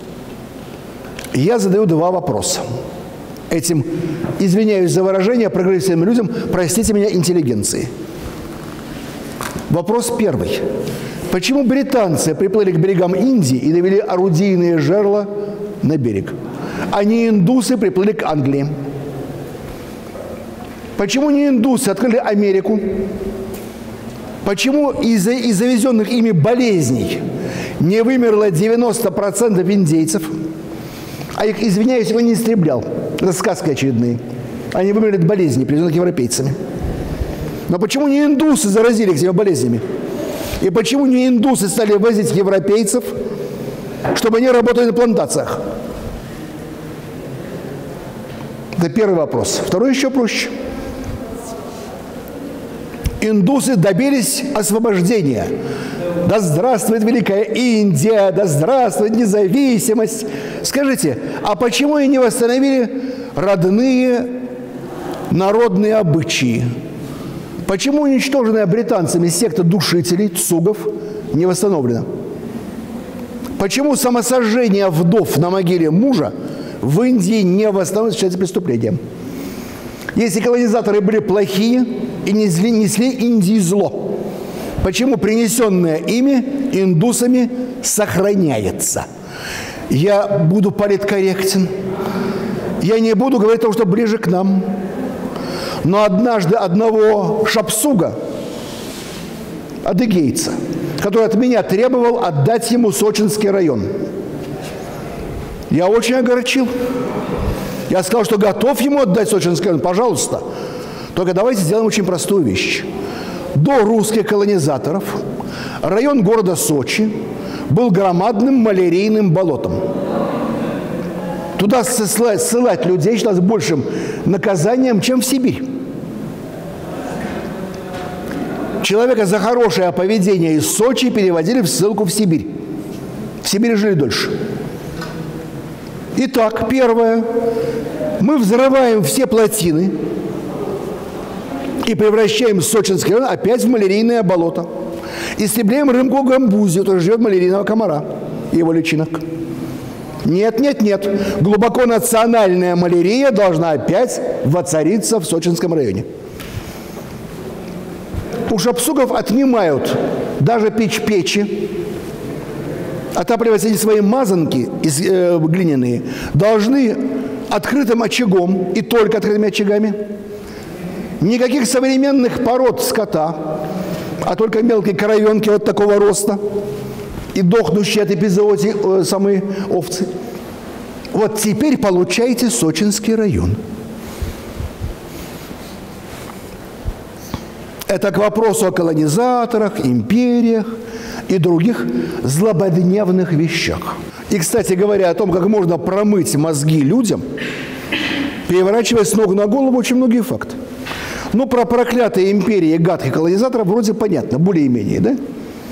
Я задаю два вопроса. Этим, извиняюсь за выражение, прогрессивным людям, простите меня, интеллигенции. Вопрос первый. Почему британцы приплыли к берегам Индии и довели орудийные жерла на берег, а не индусы приплыли к Англии? Почему не индусы открыли Америку? Почему из-за из завезенных ими болезней не вымерло девяносто процентов индейцев? А их, извиняюсь, его не истреблял. Это сказки очередные. Они вымерли от болезней, привезенных европейцами. Но почему не индусы заразили их этими болезнями? И почему не индусы стали возить европейцев, чтобы они работали на плантациях? Это первый вопрос. Второй еще проще. индусы добились освобождения. Да здравствует Великая Индия, да здравствует независимость. Скажите, а почему они не восстановили родные народные обычаи? Почему уничтоженная британцами секта душителей, цугов, не восстановлена? Почему самосожжение вдов на могиле мужа в Индии не восстановлено, считается преступлением? Если колонизаторы были плохие и несли, несли Индии зло, почему принесенное ими индусами сохраняется? Я буду политкорректен. Я не буду говорить о том, что ближе к нам. Но однажды одного шапсуга, адыгейца, который от меня требовал отдать ему Сочинский район, я очень огорчил. Я сказал, что готов ему отдать Сочинский район, пожалуйста. Только давайте сделаем очень простую вещь. До русских колонизаторов район города Сочи был громадным малярийным болотом. Туда ссылать, ссылать людей считалось большим наказанием, чем в Сибирь. Человека за хорошее поведение из Сочи переводили в ссылку в Сибирь. В Сибири жили дольше. Итак, первое. Мы взрываем все плотины и превращаем Сочинский район опять в малярийное болото. Истребляем рыбку гамбузию, тоже живет малярийного комара и его личинок. Нет, нет, нет. Глубоко национальная малярия должна опять воцариться в Сочинском районе. У шапсугов отнимают даже печь-печи. Отапливать эти свои мазанки из, э, глиняные должны открытым очагом и только открытыми очагами. Никаких современных пород скота, а только мелкие коровенки вот такого роста и дохнущие от эпизоотии э, самые овцы. Вот теперь получаете Сочинский район. Это к вопросу о колонизаторах, империях и других злободневных вещах. И, кстати говоря, о том, как можно промыть мозги людям, переворачивая с ног на голову очень многие факты. Ну, про проклятые империи и гадких колонизаторов вроде понятно, более-менее, да?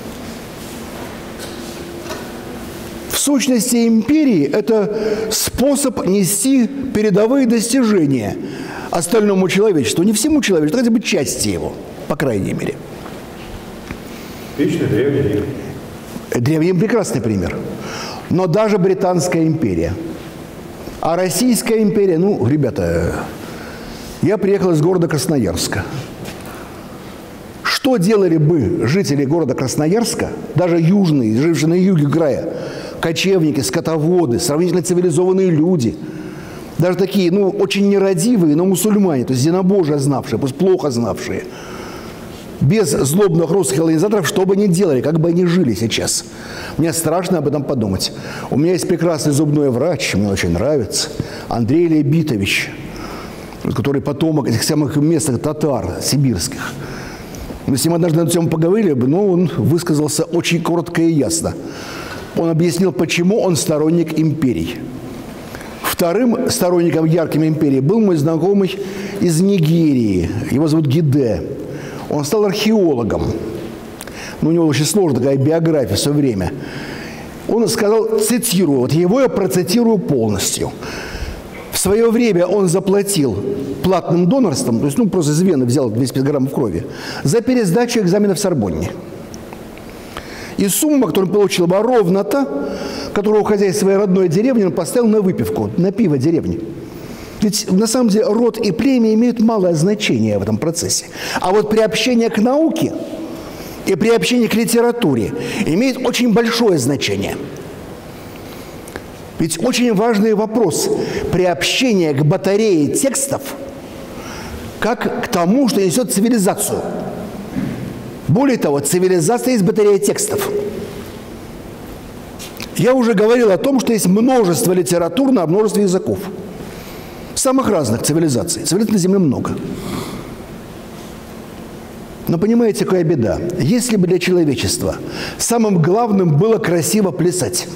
В сущности, империи – это способ нести передовые достижения остальному человечеству. Не всему человечеству, хотя бы части его, по крайней мере. Типичный Древний Рим. Древний Рим – прекрасный пример. Но даже Британская империя. А Российская империя, ну, ребята, я приехал из города Красноярска. Что делали бы жители города Красноярска, даже южные, жившие на юге края, кочевники, скотоводы, сравнительно цивилизованные люди, даже такие, ну, очень нерадивые, но мусульмане, то есть единобожие знавшие, пусть плохо знавшие, без злобных русских колонизаторов, что бы они делали, как бы они жили сейчас. Мне страшно об этом подумать. У меня есть прекрасный зубной врач, мне очень нравится, Андрей Лебитович, который потомок этих самых местных татар сибирских. Мы с ним однажды на эту тему поговорили, но он высказался очень коротко и ясно. Он объяснил, почему он сторонник империй. Вторым сторонником ярким империи был мой знакомый из Нигерии. Его зовут Гиде. Он стал археологом. Но у него очень сложная такая биография в свое время. Он сказал, цитирую, вот его я процитирую полностью. В свое время он заплатил платным донорством, то есть, ну, просто из вены взял двести пятьдесят граммов крови, за пересдачу экзаменов в Сорбонне. И сумма, которую он получил, была ровно та, которую, уходя из своей родной деревни, он поставил на выпивку, на пиво деревни. Ведь, на самом деле, род и племя имеют малое значение в этом процессе. А вот приобщение к науке и приобщение к литературе имеет очень большое значение. Ведь очень важный вопрос приобщения к батарее текстов как к тому, что несет цивилизацию. Более того, цивилизация есть батарея текстов. Я уже говорил о том, что есть множество литератур на множество языков. Самых разных цивилизаций. Цивилизаций на Земле много. Но понимаете, какая беда? Если бы для человечества самым главным было красиво плясать,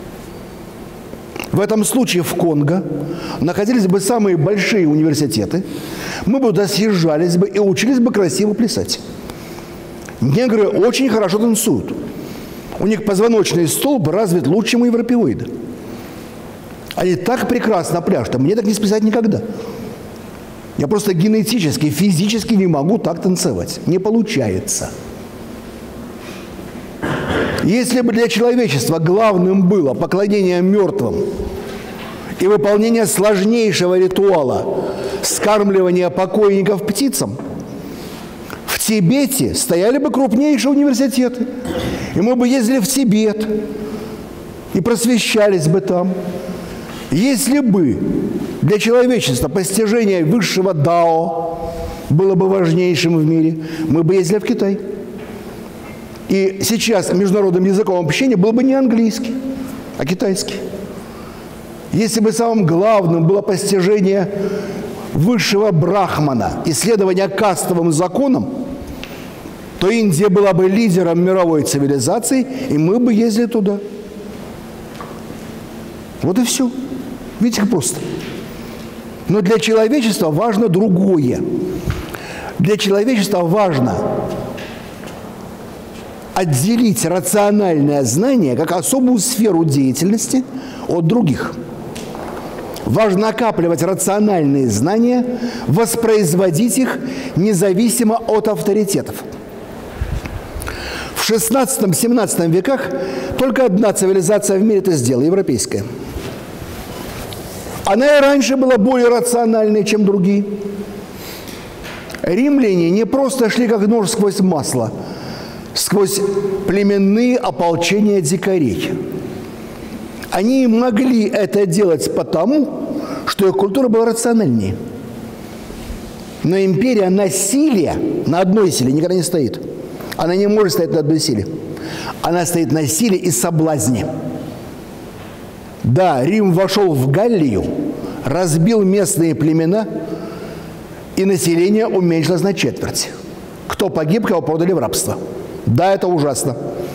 в этом случае в Конго находились бы самые большие университеты, мы бы туда съезжались бы и учились бы красиво плясать. Негры очень хорошо танцуют. У них позвоночный столб развит лучше, чем у европеоида. Они так прекрасно пляшут, а мне так не списать никогда. Я просто генетически, физически не могу так танцевать. Не получается. Если бы для человечества главным было поклонение мертвым и выполнение сложнейшего ритуала скармливания покойников птицам, в Тибете стояли бы крупнейшие университеты. И мы бы ездили в Тибет и просвещались бы там. Если бы для человечества постижение высшего дао было бы важнейшим в мире, мы бы ездили в Китай. И сейчас международным языком общения был бы не английский, а китайский. Если бы самым главным было постижение высшего брахмана, исследование кастовым законам, то Индия была бы лидером мировой цивилизации, и мы бы ездили туда. Вот и все. Видите, как просто. Но для человечества важно другое. Для человечества важно отделить рациональное знание как особую сферу деятельности от других. Важно накапливать рациональные знания, воспроизводить их независимо от авторитетов. В шестнадцатом-семнадцатом веках только одна цивилизация в мире это сделала – европейская. Она и раньше была более рациональной, чем другие. Римляне не просто шли как нож сквозь масло, сквозь племенные ополчения дикарей. Они могли это делать потому, что их культура была рациональнее. Но империя насилия на одной силе никогда не стоит. Она не может стоять на одной силе. Она стоит на силе и соблазне. Да, Рим вошел в Галлию, разбил местные племена, и население уменьшилось на четверть. Кто погиб, кого продали в рабство. Да, это ужасно.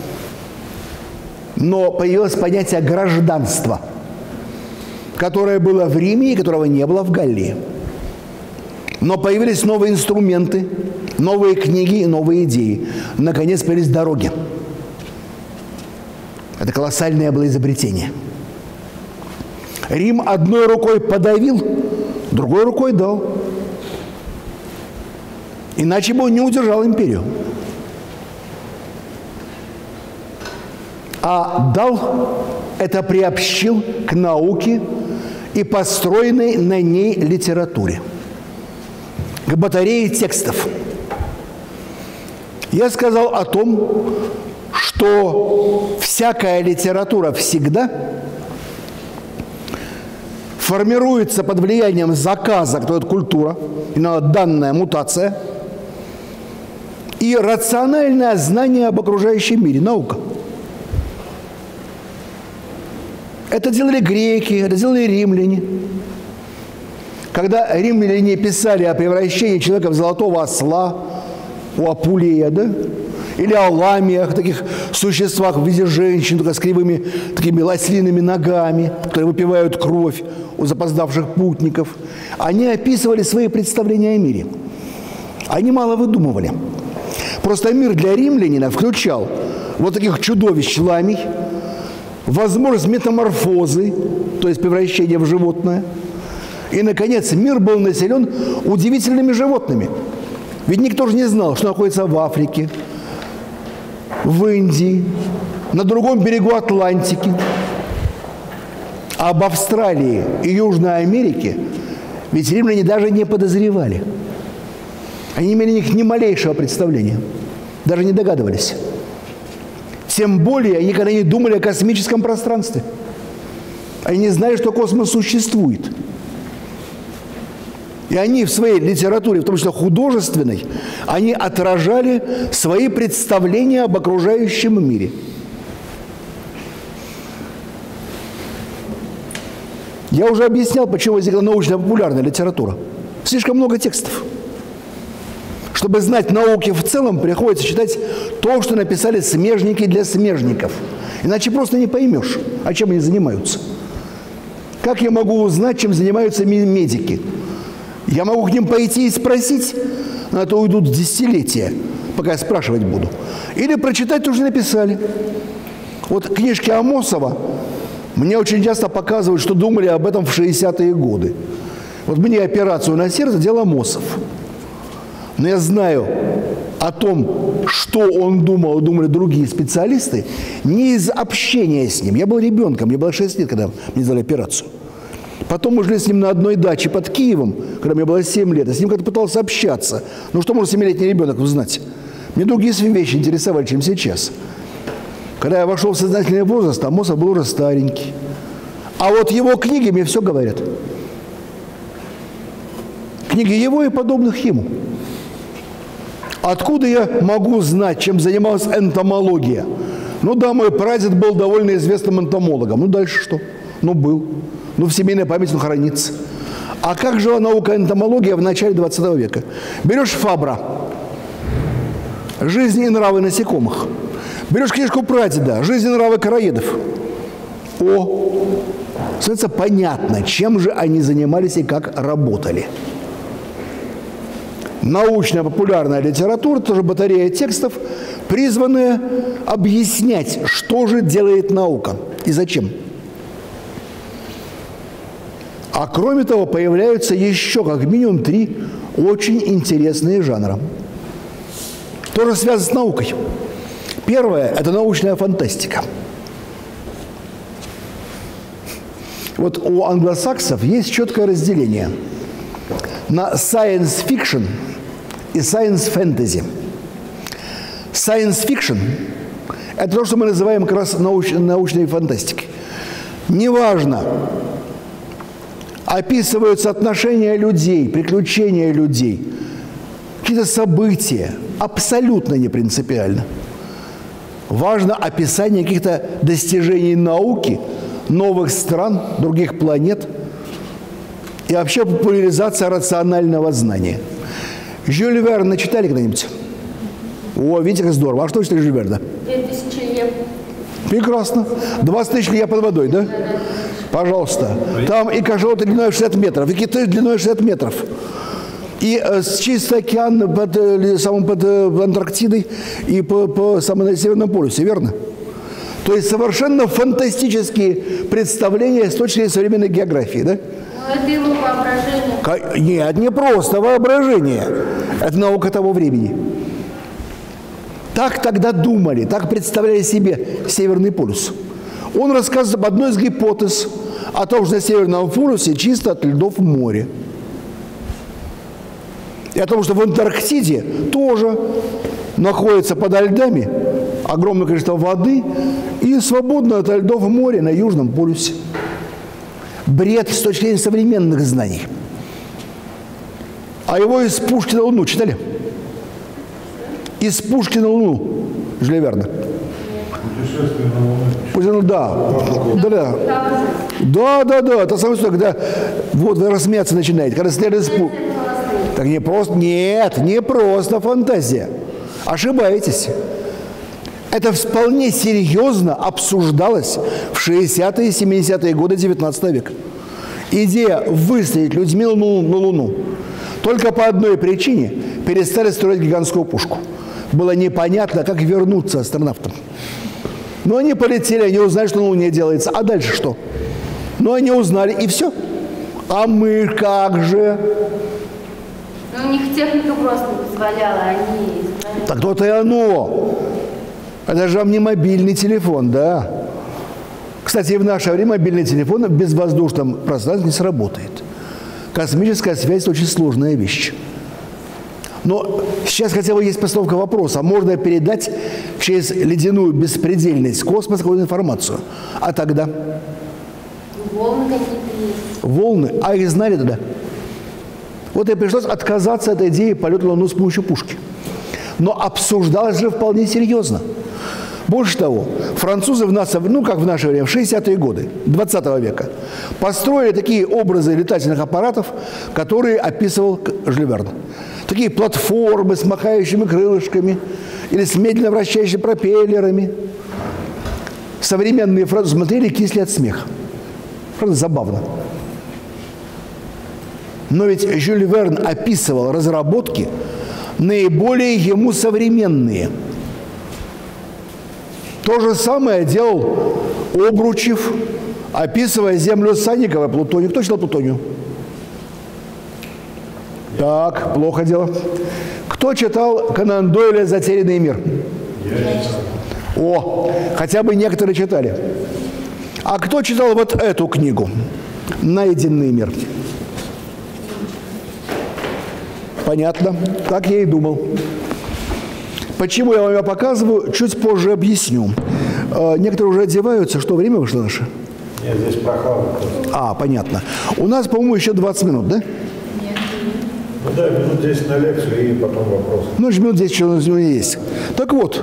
Но появилось понятие гражданства, которое было в Риме и которого не было в Галлии. Но появились новые инструменты, новые книги и новые идеи. Наконец появились дороги. Это колоссальное было изобретение. Рим одной рукой подавил, другой рукой дал. Иначе бы он не удержал империю. А дал – это приобщил к науке и построенной на ней литературе, к батарее текстов. Я сказал о том, что всякая литература всегда формируется под влиянием заказа, кто это культура, иногда данная мутация, и рациональное знание об окружающем мире, наука. Это делали греки, это делали римляне. Когда римляне писали о превращении человека в золотого осла, у Апулея, да? Или о ламиях, таких существах в виде женщин, только с кривыми такими лослиными ногами, которые выпивают кровь у запоздавших путников, они описывали свои представления о мире. Они мало выдумывали. Просто мир для римлянина включал вот таких чудовищ ламий, возможность метаморфозы, то есть превращения в животное. И, наконец, мир был населен удивительными животными. Ведь никто же не знал, что находится в Африке, в Индии, на другом берегу Атлантики. А об Австралии и Южной Америке ведь римляне даже не подозревали. Они не имели ни, ни малейшего представления, даже не догадывались. Тем более они никогда не думали о космическом пространстве. Они не знали, что космос существует. И они в своей литературе, в том числе художественной, они отражали свои представления об окружающем мире. Я уже объяснял, почему возникла научно-популярная литература. Слишком много текстов. Чтобы знать науки в целом, приходится читать то, что написали смежники для смежников. Иначе просто не поймешь, о чем они занимаются. Как я могу узнать, чем занимаются медики? Я могу к ним пойти и спросить, на это уйдут десятилетия, пока я спрашивать буду. Или прочитать тоже написали. Вот книжки Амосова мне очень часто показывают, что думали об этом в шестидесятые годы. Вот мне операцию на сердце делал Амосов. Но я знаю о том, что он думал, думали другие специалисты, не из общения с ним. Я был ребенком, мне было шесть лет, когда мне сделали операцию. Потом мы жили с ним на одной даче под Киевом, когда мне было семь лет. Я с ним как-то пытался общаться. Ну что может семилетний ребенок узнать? Мне другие вещи интересовали, чем сейчас. Когда я вошел в сознательный возраст, Амосов был уже старенький. А вот его книги мне все говорят. Книги его и подобных ему. Откуда я могу знать, чем занималась энтомология? Ну да, мой прадед был довольно известным энтомологом. Ну дальше что? Ну был. Ну в семейной памяти он хранится. А как жила наука энтомология в начале двадцатого века? Берешь Фабра «Жизнь и нравы насекомых». Берешь книжку прадеда «Жизнь и нравы короедов». О, становится понятно, чем же они занимались и как работали. Научно-популярная литература, тоже батарея текстов, призванная объяснять, что же делает наука и зачем. А кроме того, появляются еще как минимум три очень интересные жанра. Тоже связано с наукой. Первое – это научная фантастика. Вот у англосаксов есть четкое разделение на science fiction и science fantasy. Science fiction – это то, что мы называем как раз науч, научной фантастикой. Неважно, описываются отношения людей, приключения людей, какие-то события, абсолютно не принципиально. Важно описание каких-то достижений науки, новых стран, других планет и вообще популяризация рационального знания. Жюль Верна читали когда-нибудь? О, видите, как здорово. А что читали Жюль Верна? Две тысячи лет. Прекрасно. двадцать тысяч лье под водой, да? Пожалуйста. Там и кашалоты длиной шестьдесят метров, и киты длиной шестьдесят метров. И э, чистый океан под, э, самым под э, Антарктидой и по, по самому на Северном полюсе, верно? То есть совершенно фантастические представления с точки зрения современной географии, да? Но это его воображение. Нет, не просто воображение. Это наука того времени. Так тогда думали, так представляли себе Северный полюс. Он рассказывает об одной из гипотез о том, что на Северном полюсе чисто от льдов море. И о том, что в Антарктиде тоже находится подо льдами огромное количество воды и свободно от льдов море на Южном полюсе. Бред с точки зрения современных знаний. А его из пушки на Луну читали? Из пушки на Луну. Жюль Верна. Путешествие на Луну. Да. Да, да. Да, да, да. Это самое что, когда вот вы рассмеяться начинаете, когда сняли из пушки. Так не просто, нет, не просто фантазия. Ошибаетесь. Это вполне серьезно обсуждалось в шестидесятые и семидесятые годы девятнадцатого века. Идея выстрелить людьми на Луну. Только по одной причине перестали строить гигантскую пушку. Было непонятно, как вернуться астронавтам. Но они полетели, они узнали, что на Луне делается. А дальше что? Ну, они узнали, и все. А мы как же? Но у них техника просто не позволяла, они... Так то-то и оно. Это же вам не мобильный телефон, да? Кстати, в наше время мобильный телефон в безвоздушном пространстве не сработает. Космическая связь – это очень сложная вещь. Но сейчас хотя бы есть постановка вопроса, можно передать через ледяную беспредельность космоса какую-то информацию. А тогда? Волны какие-то есть. Волны? А их знали тогда? Вот и пришлось отказаться от идеи полета на Луну с помощью пушки. Но обсуждалось же вполне серьезно. Больше того, французы в нас, ну как в наше время, в шестидесятые годы двадцатого века, построили такие образы летательных аппаратов, которые описывал Жюль Верн. Такие платформы с махающими крылышками или с медленно вращающими пропеллерами. Современные французы смотрели, кисли от смеха. Правда, забавно. Но ведь Жюль Верн описывал разработки, наиболее ему современные. То же самое делал Обручев, описывая Землю Санникова, Плутонию. Кто читал Плутонию? Так, плохо дело. Кто читал Конан Дойля «Затерянный мир»? О, хотя бы некоторые читали. А кто читал вот эту книгу «Найденный мир»? Понятно, так я и думал. Почему я вам ее показываю, чуть позже объясню. Некоторые уже одеваются. Что, время вышло наше? Нет, здесь прохладно. А, понятно. У нас, по-моему, еще двадцать минут, да? Ну да, минут десять на лекцию и потом вопрос. Ну, минут десять еще у нас есть. Так вот,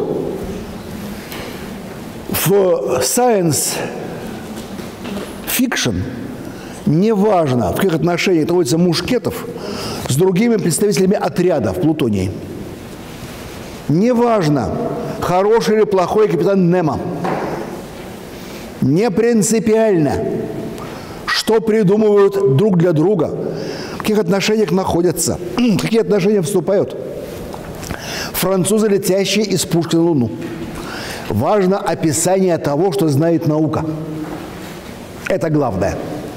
в science fiction неважно, в каких отношениях находится Мушкетов с другими представителями отряда в Плутонии. Неважно, хороший или плохой капитан Немо. Не принципиально, что придумывают друг для друга, в каких отношениях находятся, в какие отношения вступают. Французы, летящие из пушки на Луну. Важно описание того, что знает наука. Это главное.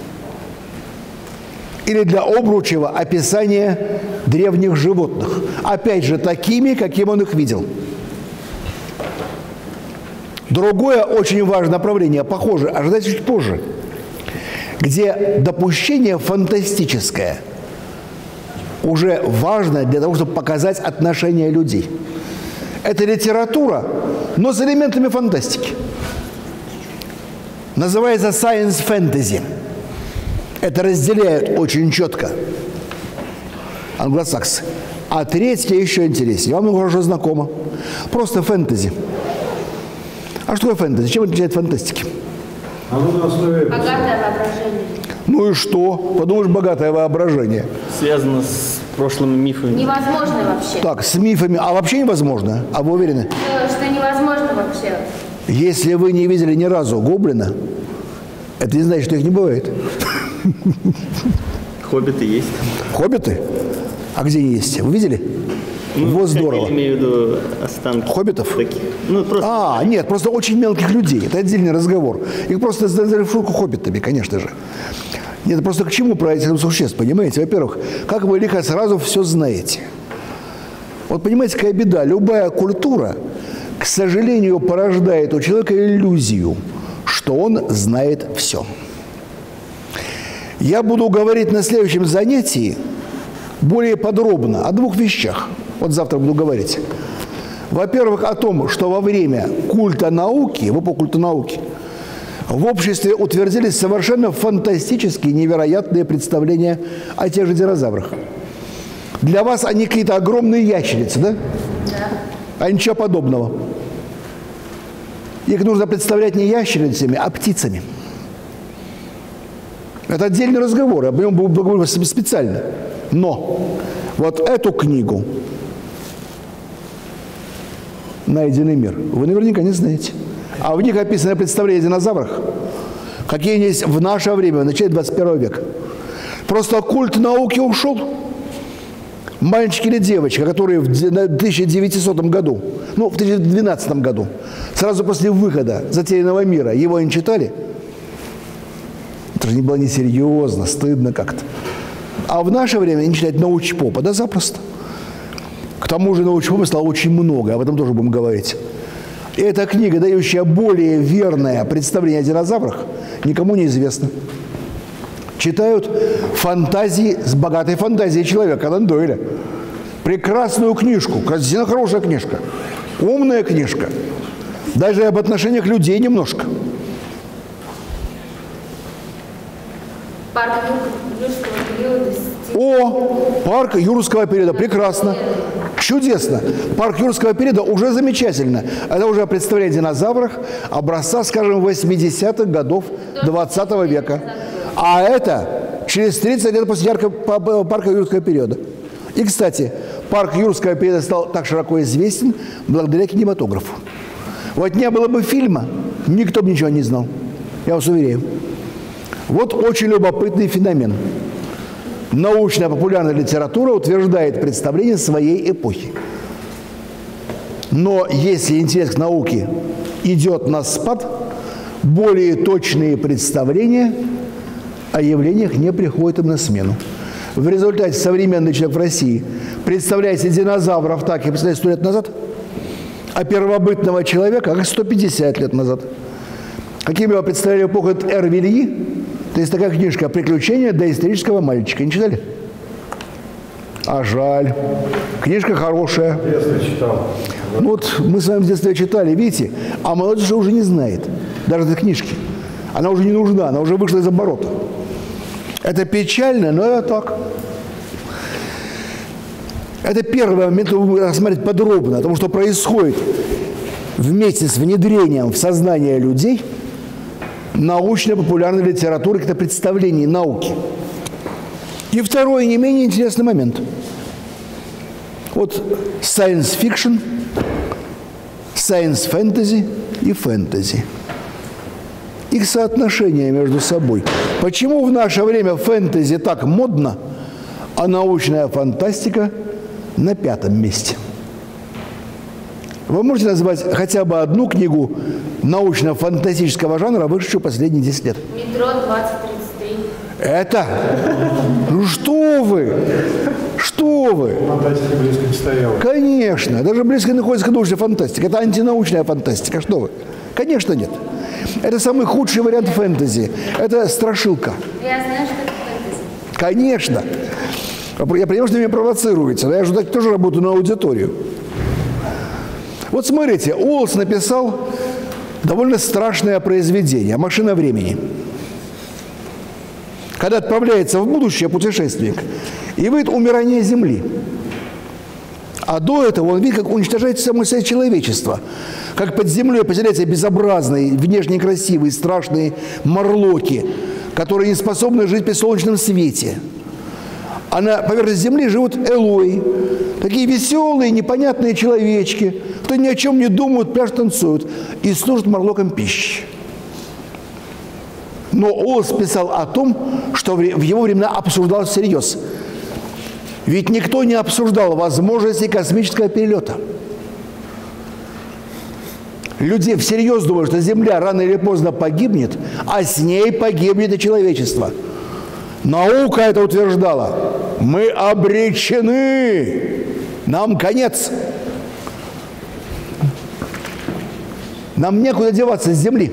Или для Обручева описание древних животных. Опять же, такими, каким он их видел. Другое очень важное направление, похоже, ожидайте чуть позже, где допущение фантастическое уже важно для того, чтобы показать отношения людей. Это литература, но с элементами фантастики. Называется science fantasy. Это разделяют очень четко англосаксы. А третье еще интереснее. Вам хорошо знакомо. Просто фэнтези. А что такое фэнтези? Чем отличает фантастики? Оно на основе... Богатое воображение. Ну и что? Подумаешь, богатое воображение. Связано с прошлыми мифами. Невозможно вообще. Так, с мифами. А вообще невозможно? А вы уверены? Что, что невозможно вообще. Если вы не видели ни разу гоблина, это не значит, что их не бывает. Хоббиты есть. Хоббиты? А где они есть? Вы видели? Ну, вот здорово. Я имею в виду останки. Хоббитов? Таких. Ну, просто... А, нет, просто очень мелких людей. Это отдельный разговор. Их просто сделали в шутку хоббитами, конечно же. Нет, просто к чему про этих существ, понимаете? Во-первых, как вы лихо сразу все знаете. Вот понимаете, какая беда. Любая культура, к сожалению, порождает у человека иллюзию, что он знает все. Я буду говорить на следующем занятии более подробно о двух вещах. Вот завтра буду говорить. Во-первых, о том, что во время культа науки, в эпоху культа науки, в обществе утвердились совершенно фантастические, невероятные представления о тех же динозаврах. Для вас они какие-то огромные ящерицы, да? Да. А ничего подобного. Их нужно представлять не ящерицами, а птицами. Это отдельный разговор, я об нем буду говорить специально. Но вот эту книгу «Найденный мир» вы наверняка не знаете. А в них описано представление о динозаврах, какие они есть в наше время, в начале двадцать первого века. Просто культ науки ушел. Мальчик или девочка, которые в тысяча девятисотом году, ну, в тысяча двенадцатом году, сразу после выхода «Затерянного мира», его не читали? Это же не было несерьезно, стыдно как-то. А в наше время не читать научпопа, да запросто. К тому же научпопа стало очень много, об этом тоже будем говорить. И эта книга, дающая более верное представление о динозаврах, никому не известна. Читают фантазии, с богатой фантазией человека, Конан Дойля. Прекрасную книжку, красивая, хорошая книжка, умная книжка. Даже об отношениях людей немножко. Парк юрского периода. О, парк юрского периода, прекрасно. Чудесно. Парк юрского периода уже замечательно. Это уже представление о динозаврах образца, скажем, восьмидесятых годов двадцатого века. А это через тридцать лет после ярко, парка юрского периода. И, кстати, парк юрского периода стал так широко известен благодаря кинематографу. Вот не было бы фильма, никто бы ничего не знал. Я вас уверяю. Вот очень любопытный феномен. Научно-популярная литература утверждает представление своей эпохи. Но если интерес к науке идет на спад, более точные представления о явлениях не приходят им на смену. В результате современный человек в России представляет себе динозавров так, как представляет сто лет назад, а первобытного человека как сто пятьдесят лет назад. Каким его представляли эпоху Эрвильи? То есть такая книжка «Приключения доисторического мальчика». Не читали? А жаль. Книжка хорошая. В детстве читал. Ну вот мы с вами в детстве читали, видите, а молодежь уже не знает даже этой книжки. Она уже не нужна, она уже вышла из оборота. Это печально, но это так. Это первый момент, вы будете рассмотреть подробно, потому что происходит вместе с внедрением в сознание людей научно-популярной литературы, каких-то представлений науки. И второй, не менее интересный момент. Вот science fiction, science fantasy и fantasy. Их соотношение между собой. Почему в наше время фэнтези так модно, а научная фантастика на пятом месте? Вы можете назвать хотя бы одну книгу научно-фантастического жанра, вышедшую последние десять лет? Метро двадцать тридцать три. Это? Ну что вы? Что вы? Фантастика близко не стояла. Конечно. Даже близко не находится к научной фантастике. Это антинаучная фантастика. Что вы? Конечно, нет. Это самый худший вариант фэнтези. Это страшилка. Я знаю, что это фэнтези. Конечно. Я понимаю, что меня провоцируете, но я же так тоже работаю на аудиторию. Вот смотрите, Уоллс написал довольно страшное произведение «Машина времени». Когда отправляется в будущее путешественник и видит умирание Земли. А до этого он видит, как уничтожается само себя человечество. Как под землей поселяются безобразные, внешне красивые, страшные морлоки, которые не способны жить при солнечном свете. А на поверхности земли живут элои, такие веселые, непонятные человечки, кто ни о чем не думают, пляшут, танцуют и служат морлокам пищи. Но Уоллс писал о том, что в его времена обсуждалось всерьез. Ведь никто не обсуждал возможности космического перелета. Люди всерьез думают, что Земля рано или поздно погибнет, а с ней погибнет и человечество. Наука это утверждала. Мы обречены. Нам конец. Нам некуда деваться с Земли.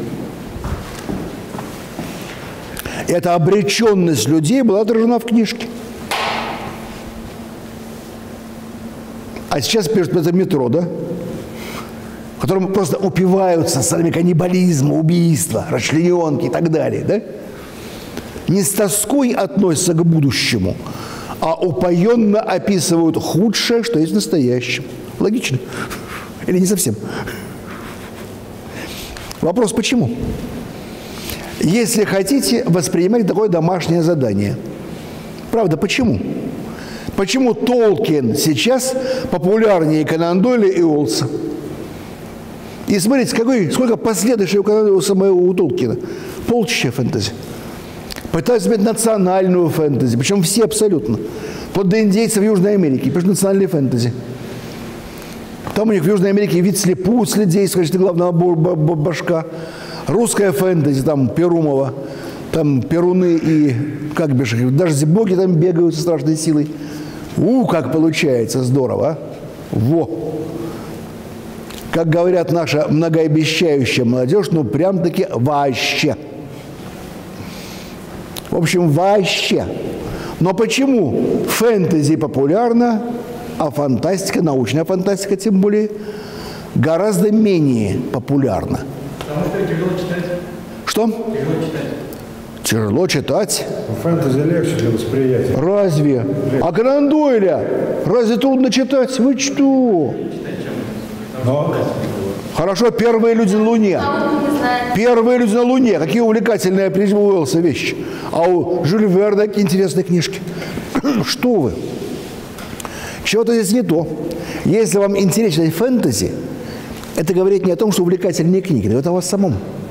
Эта обреченность людей была отражена в книжке. А сейчас пишут это метро, да? В котором просто упиваются сами каннибализма, убийства, расчлененки и так далее, да? Не с тоской относятся к будущему, а упоенно описывают худшее, что есть в настоящем. Логично? Или не совсем? Вопрос, почему? Если хотите, воспринимайте такое домашнее задание. Правда, почему? Почему Толкин сейчас популярнее Конан Дойля и Уоллса? И смотрите, какой, сколько последующих у самого у Толкина. Полчища фэнтези. Пытаются иметь национальную фэнтези, причем все абсолютно. Вплоть до индейцев Южной Америки, пишут национальные фэнтези. Там у них в Южной Америке вид слепут, действия в качестве главного башка. Русская фэнтези, там Перумова, там Перуны и, как бишь, даже боги там бегают со страшной силой. У, как получается здорово, а? Во! Как говорят наша многообещающая молодежь, ну прям-таки вообще. В общем, вообще. Но почему фэнтези популярна, а фантастика, научная фантастика тем более, гораздо менее популярна? Потому что тяжело читать. Что? Тяжело читать. Тяжело читать. Фэнтези легче для восприятия. Разве? А Конан Дойля разве трудно читать? Вы что? Но Хорошо, первые люди на Луне. А вот не знаю. Первые люди на Луне. Какие увлекательные прежде у Уэллса вещи. А у Жюля Верна какие интересные книжки. Что вы? Чего-то здесь не то. Если вам интересно фэнтези, это говорит не о том, что увлекательные книги, это о вас самом.